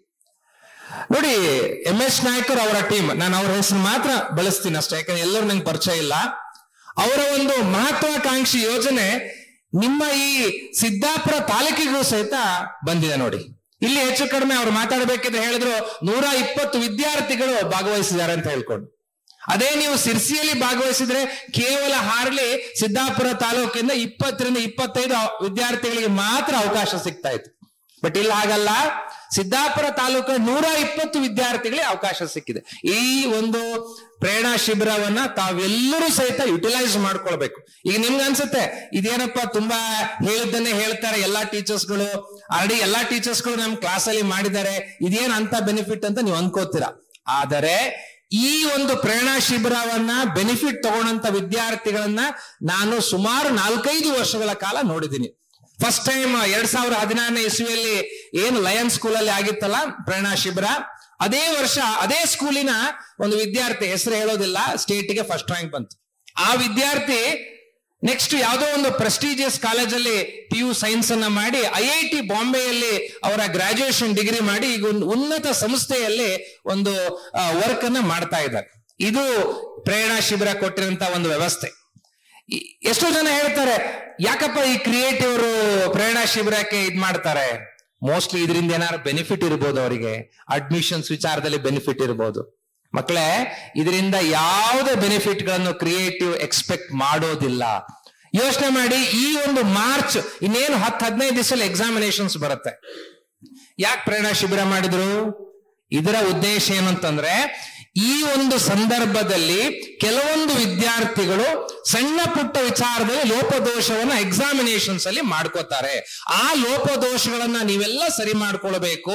ನೋಡಿ, ಎಂ ಎಸ್ ನಾಯಕರು ಅವರ ಟೀಮ್, ನಾನು ಅವ್ರ ಹೆಸರು ಮಾತ್ರ ಬಳಸ್ತೀನಿ ಅಷ್ಟೇ, ಯಾಕಂದ್ರೆ ಎಲ್ಲರೂ ನಂಗೆ ಪರಿಚಯ ಇಲ್ಲ. ಅವರ ಒಂದು ಮಹತ್ವಾಕಾಂಕ್ಷಿ ಯೋಜನೆ ನಿಮ್ಮ ಈ ಸಿದ್ದಾಪುರ ತಾಲೂಕಿಗೂ ಸಹಿತ ಬಂದಿದೆ ನೋಡಿ. ಇಲ್ಲಿ ಹೆಚ್ಚು ಕಡಿಮೆ ಅವ್ರು ಮಾತಾಡಬೇಕಿದ್ರೆ ಹೇಳಿದ್ರು ನೂರ ಇಪ್ಪತ್ತು ವಿದ್ಯಾರ್ಥಿಗಳು ಭಾಗವಹಿಸಿದ್ದಾರೆ ಅಂತ ಹೇಳ್ಕೊಂಡು. ಅದೇ ನೀವು ಸಿರ್ಸಿಯಲ್ಲಿ ಭಾಗವಹಿಸಿದ್ರೆ ಕೇವಲ ಹಾರ್ಲಿ ಸಿದ್ದಾಪುರ ತಾಲೂಕಿಂದ ಇಪ್ಪತ್ತರಿಂದ ಇಪ್ಪತ್ತೈದು ವಿದ್ಯಾರ್ಥಿಗಳಿಗೆ ಮಾತ್ರ ಅವಕಾಶ ಸಿಗ್ತಾ ಇತ್ತು. ಬಟ್ ಇಲ್ಲಿ ಹಾಗಲ್ಲ, ಸಿದ್ದಾಪುರ ತಾಲೂಕು ನೂರ ಇಪ್ಪತ್ತು ವಿದ್ಯಾರ್ಥಿಗಳಿಗೆ ಅವಕಾಶ ಸಿಕ್ಕಿದೆ. ಈ ಒಂದು ಪ್ರೇರಣಾ ಶಿಬಿರವನ್ನ ತಾವೆಲ್ಲರೂ ಸಹಿತ ಯುಟಿಲೈಸ್ ಮಾಡ್ಕೊಳ್ಬೇಕು. ಈಗ ನಿಮ್ಗೆ ಅನ್ಸುತ್ತೆ ಇದೇನಪ್ಪ ತುಂಬಾ ಹೇಳಿದ್ದನ್ನೇ ಹೇಳ್ತಾರೆ ಎಲ್ಲಾ ಟೀಚರ್ಸ್ಗಳು, ಆಲ್ರೆಡಿ ಎಲ್ಲಾ ಟೀಚರ್ಸ್ಗಳು ನಮ್ ಕ್ಲಾಸ್ ಅಲ್ಲಿ ಮಾಡಿದ್ದಾರೆ, ಇದೇನ್ ಅಂತ ಬೆನಿಫಿಟ್ ಅಂತ ನೀವು ಅನ್ಕೋತೀರಾ. ಆದರೆ ಈ ಒಂದು ಪ್ರೇರಣಾ ಶಿಬಿರವನ್ನ ಬೆನಿಫಿಟ್ ತಗೊಂಡಂತ ವಿದ್ಯಾರ್ಥಿಗಳನ್ನ ನಾನು ಸುಮಾರು ನಾಲ್ಕೈದು ವರ್ಷಗಳ ಕಾಲ ನೋಡಿದ್ದೀನಿ. ಫಸ್ಟ್ ಟೈಮ್ ಎರಡ್ ಸಾವಿರದ ಹದಿನಾರನೇ ಇಸ್ವಿಯಲ್ಲಿ ಏನು ಲಯನ್ ಸ್ಕೂಲ್ ಅಲ್ಲಿ ಆಗಿತ್ತಲ್ಲ ಪ್ರೇರಣಾ ಶಿಬಿರ, ಅದೇ ವರ್ಷ ಅದೇ ಸ್ಕೂಲಿನ ಒಂದು ವಿದ್ಯಾರ್ಥಿ, ಹೆಸರು ಹೇಳೋದಿಲ್ಲ, ಸ್ಟೇಟ್ಗೆ ಫಸ್ಟ್ ರ್ಯಾಂಕ್ ಬಂತು. ಆ ವಿದ್ಯಾರ್ಥಿ ನೆಕ್ಸ್ಟ್ ಯಾವುದೋ ಒಂದು ಪ್ರೆಸ್ಟೀಜಿಯಸ್ ಕಾಲೇಜಲ್ಲಿ ಪಿ ಯು ಸೈನ್ಸ್ ಅನ್ನ ಮಾಡಿ ಐ ಐ ಟಿ ಬಾಂಬೆಯಲ್ಲಿ ಅವರ ಗ್ರಾಜುಯೇಷನ್ ಡಿಗ್ರಿ ಮಾಡಿ ಈಗ ಒಂದು ಉನ್ನತ ಸಂಸ್ಥೆಯಲ್ಲಿ ಒಂದು ವರ್ಕ್ ಅನ್ನ ಮಾಡ್ತಾ ಇದ್ದಾರೆ. ಇದು ಪ್ರೇರಣಾ ಶಿಬಿರ ಕೊಟ್ಟಿರುವಂತ ಒಂದು ವ್ಯವಸ್ಥೆ. ಎಷ್ಟೋ ಜನ ಹೇಳ್ತಾರೆ ಯಾಕಪ್ಪ ಈ ಕ್ರಿಯೇಟಿವ್ ಪ್ರೇರಣಾ ಶಿಬಿರಕ್ಕೆ ಇದ್ ಮಾಡ್ತಾರೆ. ಮೋಸ್ಟ್ಲಿ ಇದರಿಂದ ಏನಾದ್ರು ಬೆನಿಫಿಟ್ ಇರ್ಬೋದು, ಅವರಿಗೆ ಅಡ್ಮಿಷನ್ಸ್ ವಿಚಾರದಲ್ಲಿ ಬೆನಿಫಿಟ್ ಇರ್ಬೋದು. ಮಕ್ಕಳೇ, ಇದರಿಂದ ಯಾವುದೇ ಬೆನಿಫಿಟ್ ಗಳನ್ನು ಕ್ರಿಯೇಟಿವ್ ಎಕ್ಸ್ಪೆಕ್ಟ್ ಮಾಡೋದಿಲ್ಲ. ಯೋಚನೆ ಮಾಡಿ, ಈ ಒಂದು ಮಾರ್ಚ್ ಇನ್ನೇನು ಹತ್ತು ಹದಿನೈದು ದಿವಸದಲ್ಲಿ ಎಕ್ಸಾಮಿನೇಷನ್ಸ್ ಬರುತ್ತೆ. ಯಾಕೆ ಪ್ರೇರಣಾ ಶಿಬಿರ ಮಾಡಿದ್ರು? ಇದರ ಉದ್ದೇಶ ಏನಂತಂದ್ರೆ, ಈ ಒಂದು ಸಂದರ್ಭದಲ್ಲಿ ಕೆಲವೊಂದು ವಿದ್ಯಾರ್ಥಿಗಳು ಸಣ್ಣ ಪುಟ್ಟ ವಿಚಾರದಲ್ಲಿ ಲೋಪದೋಷವನ್ನ ಎಕ್ಸಾಮಿನೇಷನ್ಸ್ ಅಲ್ಲಿ ಮಾಡ್ಕೋತಾರೆ. ಆ ಲೋಪದೋಷಗಳನ್ನ ನೀವೆಲ್ಲ ಸರಿ ಮಾಡ್ಕೊಳ್ಬೇಕು.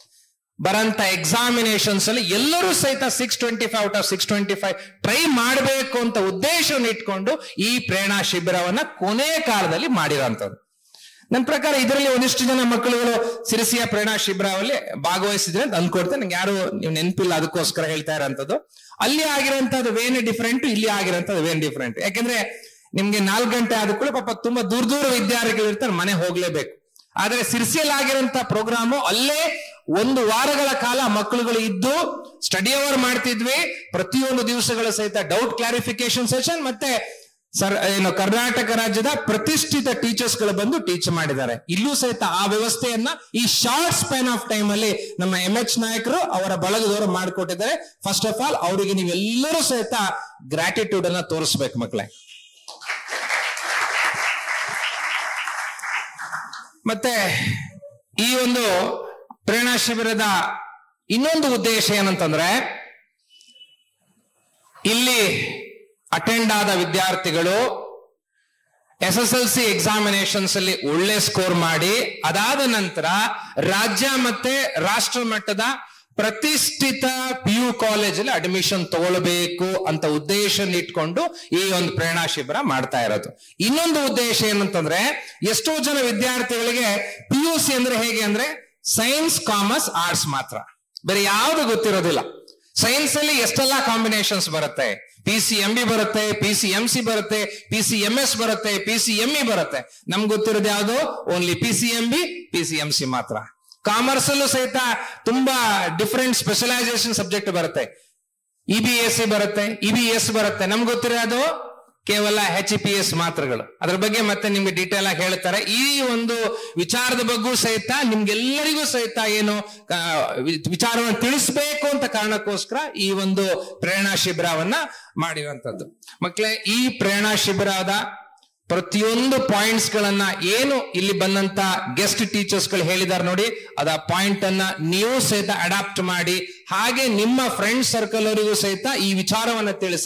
ಬರಂತ ಎಕ್ಸಾಮಿನೇಷನ್ಸ್ ಅಲ್ಲಿ ಎಲ್ಲರೂ ಸಹಿತ six twenty five out of six twenty five try ಮಾಡಬೇಕು ಅಂತ ಉದ್ದೇಶವನ್ನು ಇಟ್ಕೊಂಡು ಈ ಪ್ರೇರಣಾ ಶಿಬಿರವನ್ನ ಕೊನೆ ಕಾಲದಲ್ಲಿ ಮಾಡಿರೋಂಥದ್ದು. ನನ್ನ ಪ್ರಕಾರ ಇದರಲ್ಲಿ ಒಂದಿಷ್ಟು ಜನ ಮಕ್ಕಳುಗಳು ಸಿರಿಸಿಯ ಪ್ರೇರಣಾ ಶಿಬಿರದಲ್ಲಿ ಭಾಗವಹಿಸಿದ್ರೆ ಅಂತ ಅನ್ಕೊಡ್ತೇನೆ. ನಂಗೆ ಯಾರು ನೀವು ನೆನಪಿಲ್ಲ, ಅದಕ್ಕೋಸ್ಕರ ಹೇಳ್ತಾ ಇರೋಂಥದ್ದು. ಅಲ್ಲಿ ಆಗಿರೋಂಥದ್ದು ವೇನ್ ಡಿಫ್ರೆಂಟ್, ಇಲ್ಲಿ ಆಗಿರೋಂಥದ್ದು ವೇನ್ ಡಿಫ್ರೆಂಟ್. ಯಾಕೆಂದ್ರೆ ನಿಮ್ಗೆ ನಾಲ್ಕು ಗಂಟೆ ಆದ ಕೂಡ ಪಾಪ ತುಂಬಾ ದೂರ ದೂರ ವಿದ್ಯಾರ್ಥಿಗಳು ಇರ್ತಾರೆ, ಮನೆ ಹೋಗ್ಲೇಬೇಕು. ಆದ್ರೆ ಸಿರಿಸಿಯಲ್ಲಿ ಆಗಿರೋಂಥ ಪ್ರೋಗ್ರಾಮು ಅಲ್ಲೇ ಒಂದು ವಾರಗಳ ಕಾಲ ಮಕ್ಕಳುಗಳು ಇದ್ದು ಸ್ಟಡಿ ಅವರ್ ಮಾಡ್ತಿದ್ವಿ. ಪ್ರತಿಯೊಂದು ದಿವಸಗಳ ಸಹಿತ ಡೌಟ್ ಕ್ಲಾರಿಫಿಕೇಶನ್ ಸೆಷನ್ ಮತ್ತೆ ಸರ್ ಏನು ಕರ್ನಾಟಕ ರಾಜ್ಯದ ಪ್ರತಿಷ್ಠಿತ ಟೀಚರ್ಸ್ ಗಳು ಬಂದು ಟೀಚ್ ಮಾಡಿದ್ದಾರೆ. ಇಲ್ಲೂ ಸಹಿತ ಆ ವ್ಯವಸ್ಥೆಯನ್ನ ಈ ಶಾರ್ಟ್ ಸ್ಪ್ಯಾನ್ ಆಫ್ ಟೈಮ್ ಅಲ್ಲಿ ನಮ್ಮ ಎಂ ಎಚ್ ನಾಯಕರು ಅವರ ಬಳಗದವರು ಮಾಡಿಕೊಟ್ಟಿದ್ದಾರೆ. ಫಸ್ಟ್ ಆಫ್ ಆಲ್ ಅವರಿಗೆ ನೀವೆಲ್ಲರೂ ಸಹಿತ ಗ್ರಾಟಿಟ್ಯೂಡ್ ಅನ್ನ ತೋರಿಸ್ಬೇಕು ಮಕ್ಕಳೇ. ಮತ್ತೆ ಈ ಒಂದು ಪ್ರೇರಣಾ ಶಿಬಿರದ ಇನ್ನೊಂದು ಉದ್ದೇಶ ಏನಂತಂದ್ರೆ, ಇಲ್ಲಿ ಅಟೆಂಡ್ ಆದ ವಿದ್ಯಾರ್ಥಿಗಳು S S L C examinations ಅಲ್ಲಿ ಒಳ್ಳೆ ಸ್ಕೋರ್ ಮಾಡಿ ಅದಾದ ನಂತರ ರಾಜ್ಯ ಮತ್ತೆ ರಾಷ್ಟ್ರ ಮಟ್ಟದ ಪ್ರತಿಷ್ಠಿತ ಪಿ ಯು ಕಾಲೇಜಲ್ಲಿ ಅಡ್ಮಿಷನ್ ತಗೊಳ್ಬೇಕು ಅಂತ ಉದ್ದೇಶ ಇಟ್ಕೊಂಡು ಈ ಒಂದು ಪ್ರೇರಣಾ ಶಿಬಿರ ಮಾಡ್ತಾ ಇರೋದು. ಇನ್ನೊಂದು ಉದ್ದೇಶ ಏನಂತಂದ್ರೆ, ಎಷ್ಟೋ ಜನ ವಿದ್ಯಾರ್ಥಿಗಳಿಗೆ ಪಿ ಯು ಸಿ ಅಂದ್ರೆ ಹೇಗೆ ಅಂದ್ರೆ ಸೈನ್ಸ್, ಕಾಮರ್ಸ್, ಆರ್ಟ್ಸ್ ಮಾತ್ರ, ಬೇರೆ ಯಾವ್ದು ಗೊತ್ತಿರೋದಿಲ್ಲ. ಸೈನ್ಸ್ ಅಲ್ಲಿ ಎಷ್ಟೆಲ್ಲಾ ಕಾಂಬಿನೇಷನ್ಸ್ ಬರುತ್ತೆ, ಪಿ ಸಿ ಎಂ ಬಿ ಬರುತ್ತೆ, ಪಿ ಸಿ ಎಂ ಸಿ ಬರುತ್ತೆ, ಪಿ ಸಿ ಎಂ ಎಸ್ ಬರುತ್ತೆ, ಪಿ ಸಿ ಎಂ ಇ ಬರುತ್ತೆ. ನಮ್ಗೆ ಗೊತ್ತಿರೋದು ಯಾವುದು? Only P C M B, P C M C ಮಾತ್ರ. ಕಾಮರ್ಸ್ ಅಲ್ಲೂ ಸಹಿತ ತುಂಬಾ ಡಿಫರೆಂಟ್ ಸ್ಪೆಷಲೈಸೇಷನ್ ಸಬ್ಜೆಕ್ಟ್ ಬರುತ್ತೆ. ಇ ಬಿ ಎಸ್ ಸಿ ಬರುತ್ತೆ, ಇ ಬಿ ಎಸ್ ಬರುತ್ತೆ. ನಮ್ಗೆ ಗೊತ್ತಿರೋದು ಕೇವಲ ಎಚ್ ಪಿ ಎಸ್ ಮಾತ್ರಗಳು. ಅದ್ರ ಬಗ್ಗೆ ಮತ್ತೆ ನಿಮ್ಗೆ ಡೀಟೇಲ್ ಆಗಿ ಹೇಳ್ತಾರೆ. ಈ ಒಂದು ವಿಚಾರದ ಬಗ್ಗೂ ಸಹಿತ ನಿಮ್ಗೆಲ್ಲರಿಗೂ ಸಹಿತ ಏನು ವಿಚಾರವನ್ನು ತಿಳಿಸ್ಬೇಕು ಅಂತ ಕಾರಣಕ್ಕೋಸ್ಕರ ಈ ಒಂದು ಪ್ರೇರಣಾ ಶಿಬಿರವನ್ನ ಮಾಡಿರುವಂತದ್ದು. ಮಕ್ಕಳೇ, ಈ ಪ್ರೇರಣಾ ಶಿಬಿರದ ಪ್ರತಿಯೊಂದು ಪಾಯಿಂಟ್ಸ್ ಗಳನ್ನ ಏನು ಇಲ್ಲಿ ಬಂದಂತ ಗೆಸ್ಟ್ ಟೀಚರ್ಸ್ ಗಳು ಹೇಳಿದಾರೆ ನೋಡಿ, ಅದ ಪಾಯಿಂಟ್ ಅನ್ನ ನೀವು ಸಹಿತ ಅಡಾಪ್ಟ್ ಮಾಡಿ, ಹಾಗೆ ನಿಮ್ಮ ಫ್ರೆಂಡ್ ಸರ್ಕಲ್ ಅವರಿಗೂ ಸಹಿತ ಈ ವಿಚಾರವನ್ನ ತಿಳಿಸಿ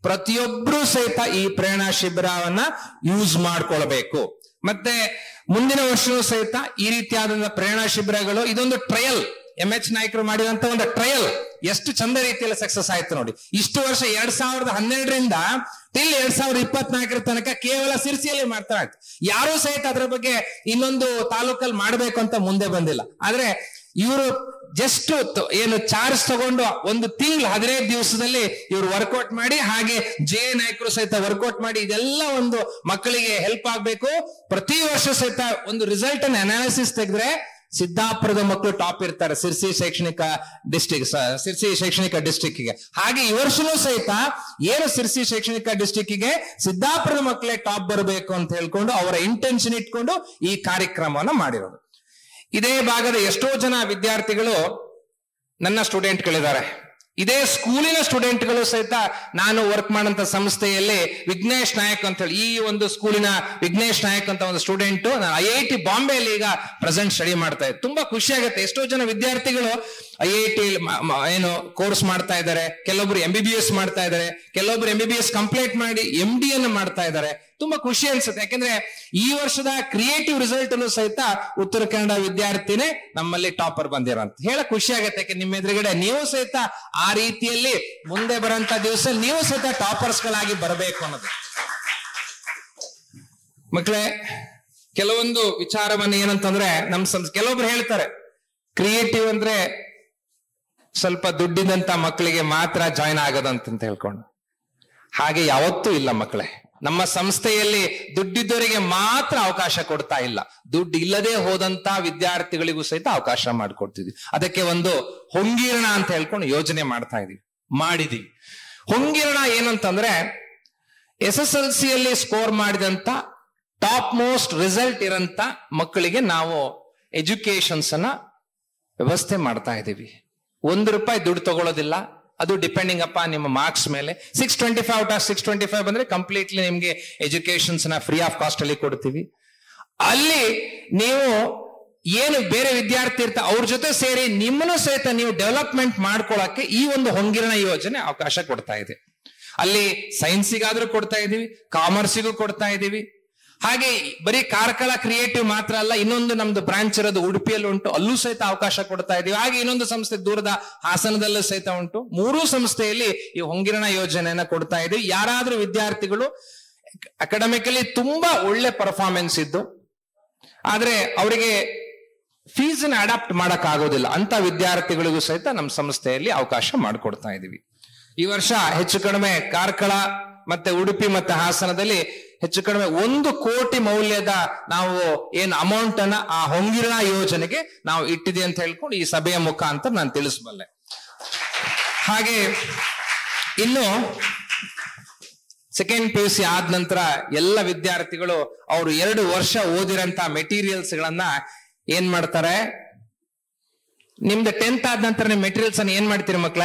ಪ್ರತಿಯೊಬ್ರು ಸಹಿತ ಈ ಪ್ರೇರಣಾ ಶಿಬಿರವನ್ನ ಯೂಸ್ ಮಾಡ್ಕೊಳ್ಬೇಕು. ಮತ್ತೆ ಮುಂದಿನ ವರ್ಷವೂ ಸಹಿತ ಈ ರೀತಿಯಾದ ಪ್ರೇರಣಾ ಶಿಬಿರಗಳು ಇದೊಂದು ಟ್ರಯಲ್. ಎಂ ಎಚ್ ನಾಯ್ಕರು ಮಾಡಿದಂತ ಒಂದು ಟ್ರಯಲ್ ಎಷ್ಟು ಚಂದ ರೀತಿಯಲ್ಲಿ ಸಕ್ಸಸ್ ಆಯ್ತು ನೋಡಿ. ಇಷ್ಟು ವರ್ಷ ಎರಡ್ ಸಾವಿರದ ಹನ್ನೆರಡರಿಂದ ಟಿಲ್ ಎರಡ್ ಸಾವಿರದ ಇಪ್ಪತ್ನಾಲ್ಕರ ತನಕ ಕೇವಲ ಸಿರ್ಸಿಯಲ್ಲಿ ಮಾಡ್ತಾ ಇತ್ತು. ಯಾರೂ ಸಹಿತ ಅದ್ರ ಬಗ್ಗೆ ಇನ್ನೊಂದು ತಾಲೂಕಲ್ಲಿ ಮಾಡ್ಬೇಕು ಅಂತ ಮುಂದೆ ಬಂದಿಲ್ಲ. ಆದ್ರೆ ಇವರು ಜಸ್ಟ್ ಏನು ಚಾರ್ಜ್ ತಗೊಂಡು ಒಂದು ತಿಂಗಳು ಹದಿನೈದು ದಿವಸದಲ್ಲಿ ಇವರು ವರ್ಕೌಟ್ ಮಾಡಿ, ಹಾಗೆ ಜೆ ನಾಯಕರು ಸಹಿತ ವರ್ಕೌಟ್ ಮಾಡಿ, ಇದೆಲ್ಲ ಒಂದು ಮಕ್ಕಳಿಗೆ ಹೆಲ್ಪ್ ಆಗ್ಬೇಕು. ಪ್ರತಿ ವರ್ಷ ಸಹಿತ ಒಂದು ರಿಸಲ್ಟ್ ಅನ್ನು ಅನಾಲಿಸಿಸ್ ತೆಗೆದ್ರೆ ಸಿದ್ದಾಪುರದ ಮಕ್ಕಳು ಟಾಪ್ ಇರ್ತಾರೆ ಸಿರ್ಸಿ ಶೈಕ್ಷಣಿಕ ಡಿಸ್ಟ್ರಿಕ್ಟ್ ಸಿರ್ಸಿ ಶೈಕ್ಷಣಿಕ ಡಿಸ್ಟ್ರಿಕ್ಟ್ಗೆ. ಹಾಗೆ ಈ ವರ್ಷನೂ ಸಹಿತ ಏನು ಸಿರ್ಸಿ ಶೈಕ್ಷಣಿಕ ಡಿಸ್ಟ್ರಿಕ್ಟ್ಗೆ ಸಿದ್ದಾಪುರದ ಮಕ್ಕಳೇ ಟಾಪ್ ಬರಬೇಕು ಅಂತ ಹೇಳ್ಕೊಂಡು ಅವರ ಇಂಟೆನ್ಷನ್ ಇಟ್ಕೊಂಡು ಈ ಕಾರ್ಯಕ್ರಮವನ್ನು ಮಾಡಿರೋದು. ಇದೇ ಭಾಗದ ಎಷ್ಟೋ ಜನ ವಿದ್ಯಾರ್ಥಿಗಳು ನನ್ನ ಸ್ಟೂಡೆಂಟ್ಗಳಿದ್ದಾರೆ. ಇದೇ ಸ್ಕೂಲಿನ ಸ್ಟೂಡೆಂಟ್ಗಳು ಸಹಿತ ನಾನು ವರ್ಕ್ ಮಾಡಂತ ಸಂಸ್ಥೆಯಲ್ಲಿ ವಿಘ್ನೇಶ್ ನಾಯಕ್ ಅಂತ ಹೇಳಿ, ಈ ಒಂದು ಸ್ಕೂಲಿನ ವಿಘ್ನೇಶ್ ನಾಯಕ್ ಅಂತ ಒಂದು ಸ್ಟೂಡೆಂಟ್ ಐ ಐ ಟಿ ಬಾಂಬೆಯಲ್ಲಿ ಈಗ ಪ್ರೆಸೆಂಟ್ ಸ್ಟಡಿ ಮಾಡ್ತಾ ಇದ್ದಾರೆ. ತುಂಬಾ ಖುಷಿ ಆಗುತ್ತೆ. ಎಷ್ಟೋ ಜನ ವಿದ್ಯಾರ್ಥಿಗಳು ಐ ಐ ಟಿ ಏನು ಕೋರ್ಸ್ ಮಾಡ್ತಾ ಇದ್ದಾರೆ, ಕೆಲವೊಬ್ರು ಎಂ ಬಿ ಬಿ ಎಸ್ ಮಾಡ್ತಾ ಇದ್ದಾರೆ, ಕೆಲವೊಬ್ರು M B B S complete ಮಾಡಿ ಎಂ ಡಿ ಅನ್ನು ಮಾಡ್ತಾ ಇದ್ದಾರೆ. ತುಂಬಾ ಖುಷಿ ಅನ್ಸುತ್ತೆ. ಯಾಕಂದ್ರೆ ಈ ವರ್ಷದ ಕ್ರಿಯೇಟಿವ್ ರಿಸಲ್ಟ್ ಅಲ್ಲೂ ಸಹಿತ ಉತ್ತರ ಕನ್ನಡ ವಿದ್ಯಾರ್ಥಿನೇ ನಮ್ಮಲ್ಲಿ ಟಾಪರ್ ಬಂದಿರೋ ಅಂತ ಹೇಳ ಖುಷಿ ಆಗುತ್ತೆ. ಯಾಕೆ ನಿಮ್ಮ ಎದುರುಗಡೆ ನೀವು ಸಹಿತ ಆ ರೀತಿಯಲ್ಲಿ ಮುಂದೆ ಬರೋಂತ ದಿವಸ ನೀವು ಸಹಿತ ಟಾಪರ್ಸ್ ಗಳಾಗಿ ಬರಬೇಕು ಅನ್ನೋದು. ಮಕ್ಕಳೇ, ಕೆಲವೊಂದು ವಿಚಾರವನ್ನ ಏನಂತಂದ್ರೆ ನಮ್ ಸಂಸ್ ಕೆಲವೊಬ್ರು ಹೇಳ್ತಾರೆ ಕ್ರಿಯೇಟಿವ್ ಅಂದ್ರೆ ಸ್ವಲ್ಪ ದುಡ್ಡಿದಂತ ಮಕ್ಕಳಿಗೆ ಮಾತ್ರ ಜಾಯ್ನ್ ಆಗೋದಂತ ಹೇಳ್ಕೊಂಡು. ಹಾಗೆ ಯಾವತ್ತೂ ಇಲ್ಲ ಮಕ್ಕಳೇ. ನಮ್ಮ ಸಂಸ್ಥೆಯಲ್ಲಿ ದುಡ್ಡಿದ್ದವರಿಗೆ ಮಾತ್ರ ಅವಕಾಶ ಕೊಡ್ತಾ ಇಲ್ಲ, ದುಡ್ಡು ಇಲ್ಲದೆ ಹೋದಂತ ವಿದ್ಯಾರ್ಥಿಗಳಿಗೂ ಸಹಿತ ಅವಕಾಶ ಮಾಡಿಕೊಡ್ತಿದ್ವಿ. ಅದಕ್ಕೆ ಒಂದು ಹೊಂಗೀರಣ ಅಂತ ಹೇಳ್ಕೊಂಡು ಯೋಜನೆ ಮಾಡ್ತಾ ಇದೀವಿ ಮಾಡಿದೀವಿ ಹೊಂಗೀರಣ ಏನಂತಂದ್ರೆ ಎಸ್ ಎಸ್ ಎಲ್ ಸಿ ಅಲ್ಲಿ ಸ್ಕೋರ್ ಮಾಡಿದಂತ ಟಾಪ್ ಮೋಸ್ಟ್ ರಿಸಲ್ಟ್ ಇರಂತ ಮಕ್ಕಳಿಗೆ ನಾವು ಎಜುಕೇಶನ್ಸ್ ಅನ್ನ ವ್ಯವಸ್ಥೆ ಮಾಡ್ತಾ ಇದ್ದೀವಿ. ಒಂದು ರೂಪಾಯಿ ದುಡ್ಡು ತಗೊಳ್ಳೋದಿಲ್ಲ. ಅದು ಡಿಪೆಂಡಿಂಗ್ ಅಪ್ಪ ನಿಮ್ಮ ಮಾರ್ಕ್ಸ್ ಮೇಲೆ. Six twenty five out of six twenty five ಬಂದ್ರೆ ಕಂಪ್ಲೀಟ್ಲಿ ನಿಮ್ಗೆ ಎಜುಕೇಶನ್ಸ್ ನ ಫ್ರೀ ಆಫ್ ಕಾಸ್ಟ್ ಅಲ್ಲಿ ಕೊಡ್ತೀವಿ. ಅಲ್ಲಿ ನೀವು ಏನು ಬೇರೆ ವಿದ್ಯಾರ್ಥಿ ಇರ್ತಾರೆ ಅವ್ರ ಜೊತೆ ಸೇರಿ ನಿಮ್ಮನ್ನು ಸಹಿತ ನೀವು ಡೆವಲಪ್ಮೆಂಟ್ ಮಾಡ್ಕೊಳಕ್ಕೆ ಈ ಒಂದು ಹೊಂಗಿರಣ ಯೋಜನೆ ಅವಕಾಶ ಕೊಡ್ತಾ ಇದೆ. ಅಲ್ಲಿ ಸೈನ್ಸಿಗಾದ್ರೂ ಕೊಡ್ತಾ ಇದೀವಿ, ಕಾಮರ್ಸಿಗೂ ಕೊಡ್ತಾ ಇದೀವಿ. ಹಾಗೆ ಬರೀ ಕಾರ್ಕಳ ಕ್ರಿಯೇಟಿವ್ ಮಾತ್ರ ಅಲ್ಲ, ಇನ್ನೊಂದು ನಮ್ದು ಬ್ರಾಂಚ್ ಇರೋದು ಉಡುಪಿಯಲ್ಲಿ ಉಂಟು, ಅಲ್ಲೂ ಸಹಿತ ಅವಕಾಶ ಕೊಡ್ತಾ ಇದೀವಿ. ಹಾಗೆ ಇನ್ನೊಂದು ಸಂಸ್ಥೆ ದೂರದ ಹಾಸನದಲ್ಲೂ ಸಹಿತ ಉಂಟು. ಮೂರೂ ಸಂಸ್ಥೆಯಲ್ಲಿ ಈ ಹೊಂಗಿರಣ ಯೋಜನೆಯನ್ನ ಕೊಡ್ತಾ ಇದೀವಿ. ಯಾರಾದ್ರೂ ವಿದ್ಯಾರ್ಥಿಗಳು ಅಕಾಡೆಮಿಕಲಿ ತುಂಬಾ ಒಳ್ಳೆ ಪರ್ಫಾರ್ಮೆನ್ಸ್ ಇದ್ದು ಆದ್ರೆ ಅವರಿಗೆ ಫೀಸ್ ಅನ್ನ ಅಡಾಪ್ಟ್ ಮಾಡಕ್ ಆಗೋದಿಲ್ಲ ಅಂತ ವಿದ್ಯಾರ್ಥಿಗಳಿಗೂ ಸಹಿತ ನಮ್ಮ ಸಂಸ್ಥೆಯಲ್ಲಿ ಅವಕಾಶ ಮಾಡಿಕೊಡ್ತಾ ಇದೀವಿ. ಈ ವರ್ಷ ಹೆಚ್ಚು ಕಡಿಮೆ ಕಾರ್ಕಳ ಮತ್ತೆ ಉಡುಪಿ ಮತ್ತೆ ಹಾಸನದಲ್ಲಿ ಹೆಚ್ಚು ಕಡಿಮೆ ಒಂದು ಕೋಟಿ ಮೌಲ್ಯದ ನಾವು ಏನ್ ಅಮೌಂಟ್ ಅನ್ನ ಆ ಹೊಂಗಿರಣ ಯೋಜನೆಗೆ ನಾವು ಇಟ್ಟಿದೆ ಅಂತ ಹೇಳ್ಕೊಂಡು ಈ ಸಭೆಯ ಮುಖಾಂತರ ನಾನು ತಿಳಿಸಬಲ್ಲೆ. ಹಾಗೆ ಇನ್ನು ಸೆಕೆಂಡ್ ಪಿ ಯು ಸಿ ಆದ ನಂತರ ಎಲ್ಲ ವಿದ್ಯಾರ್ಥಿಗಳು ಅವರು ಎರಡು ವರ್ಷ ಓದಿರಂತ ಮೆಟೀರಿಯಲ್ಸ್ ಗಳನ್ನ ಏನ್ ಮಾಡ್ತಾರೆ, ನಿಮ್ದು ಟೆಂತ್ ಆದ ನಂತರ ನಿಮ್ ಮೆಟೀರಿಯಲ್ಸ್ ಅನ್ನ ಏನ್ ಮಾಡ್ತೀರಾ ಮಕ್ಳೇ?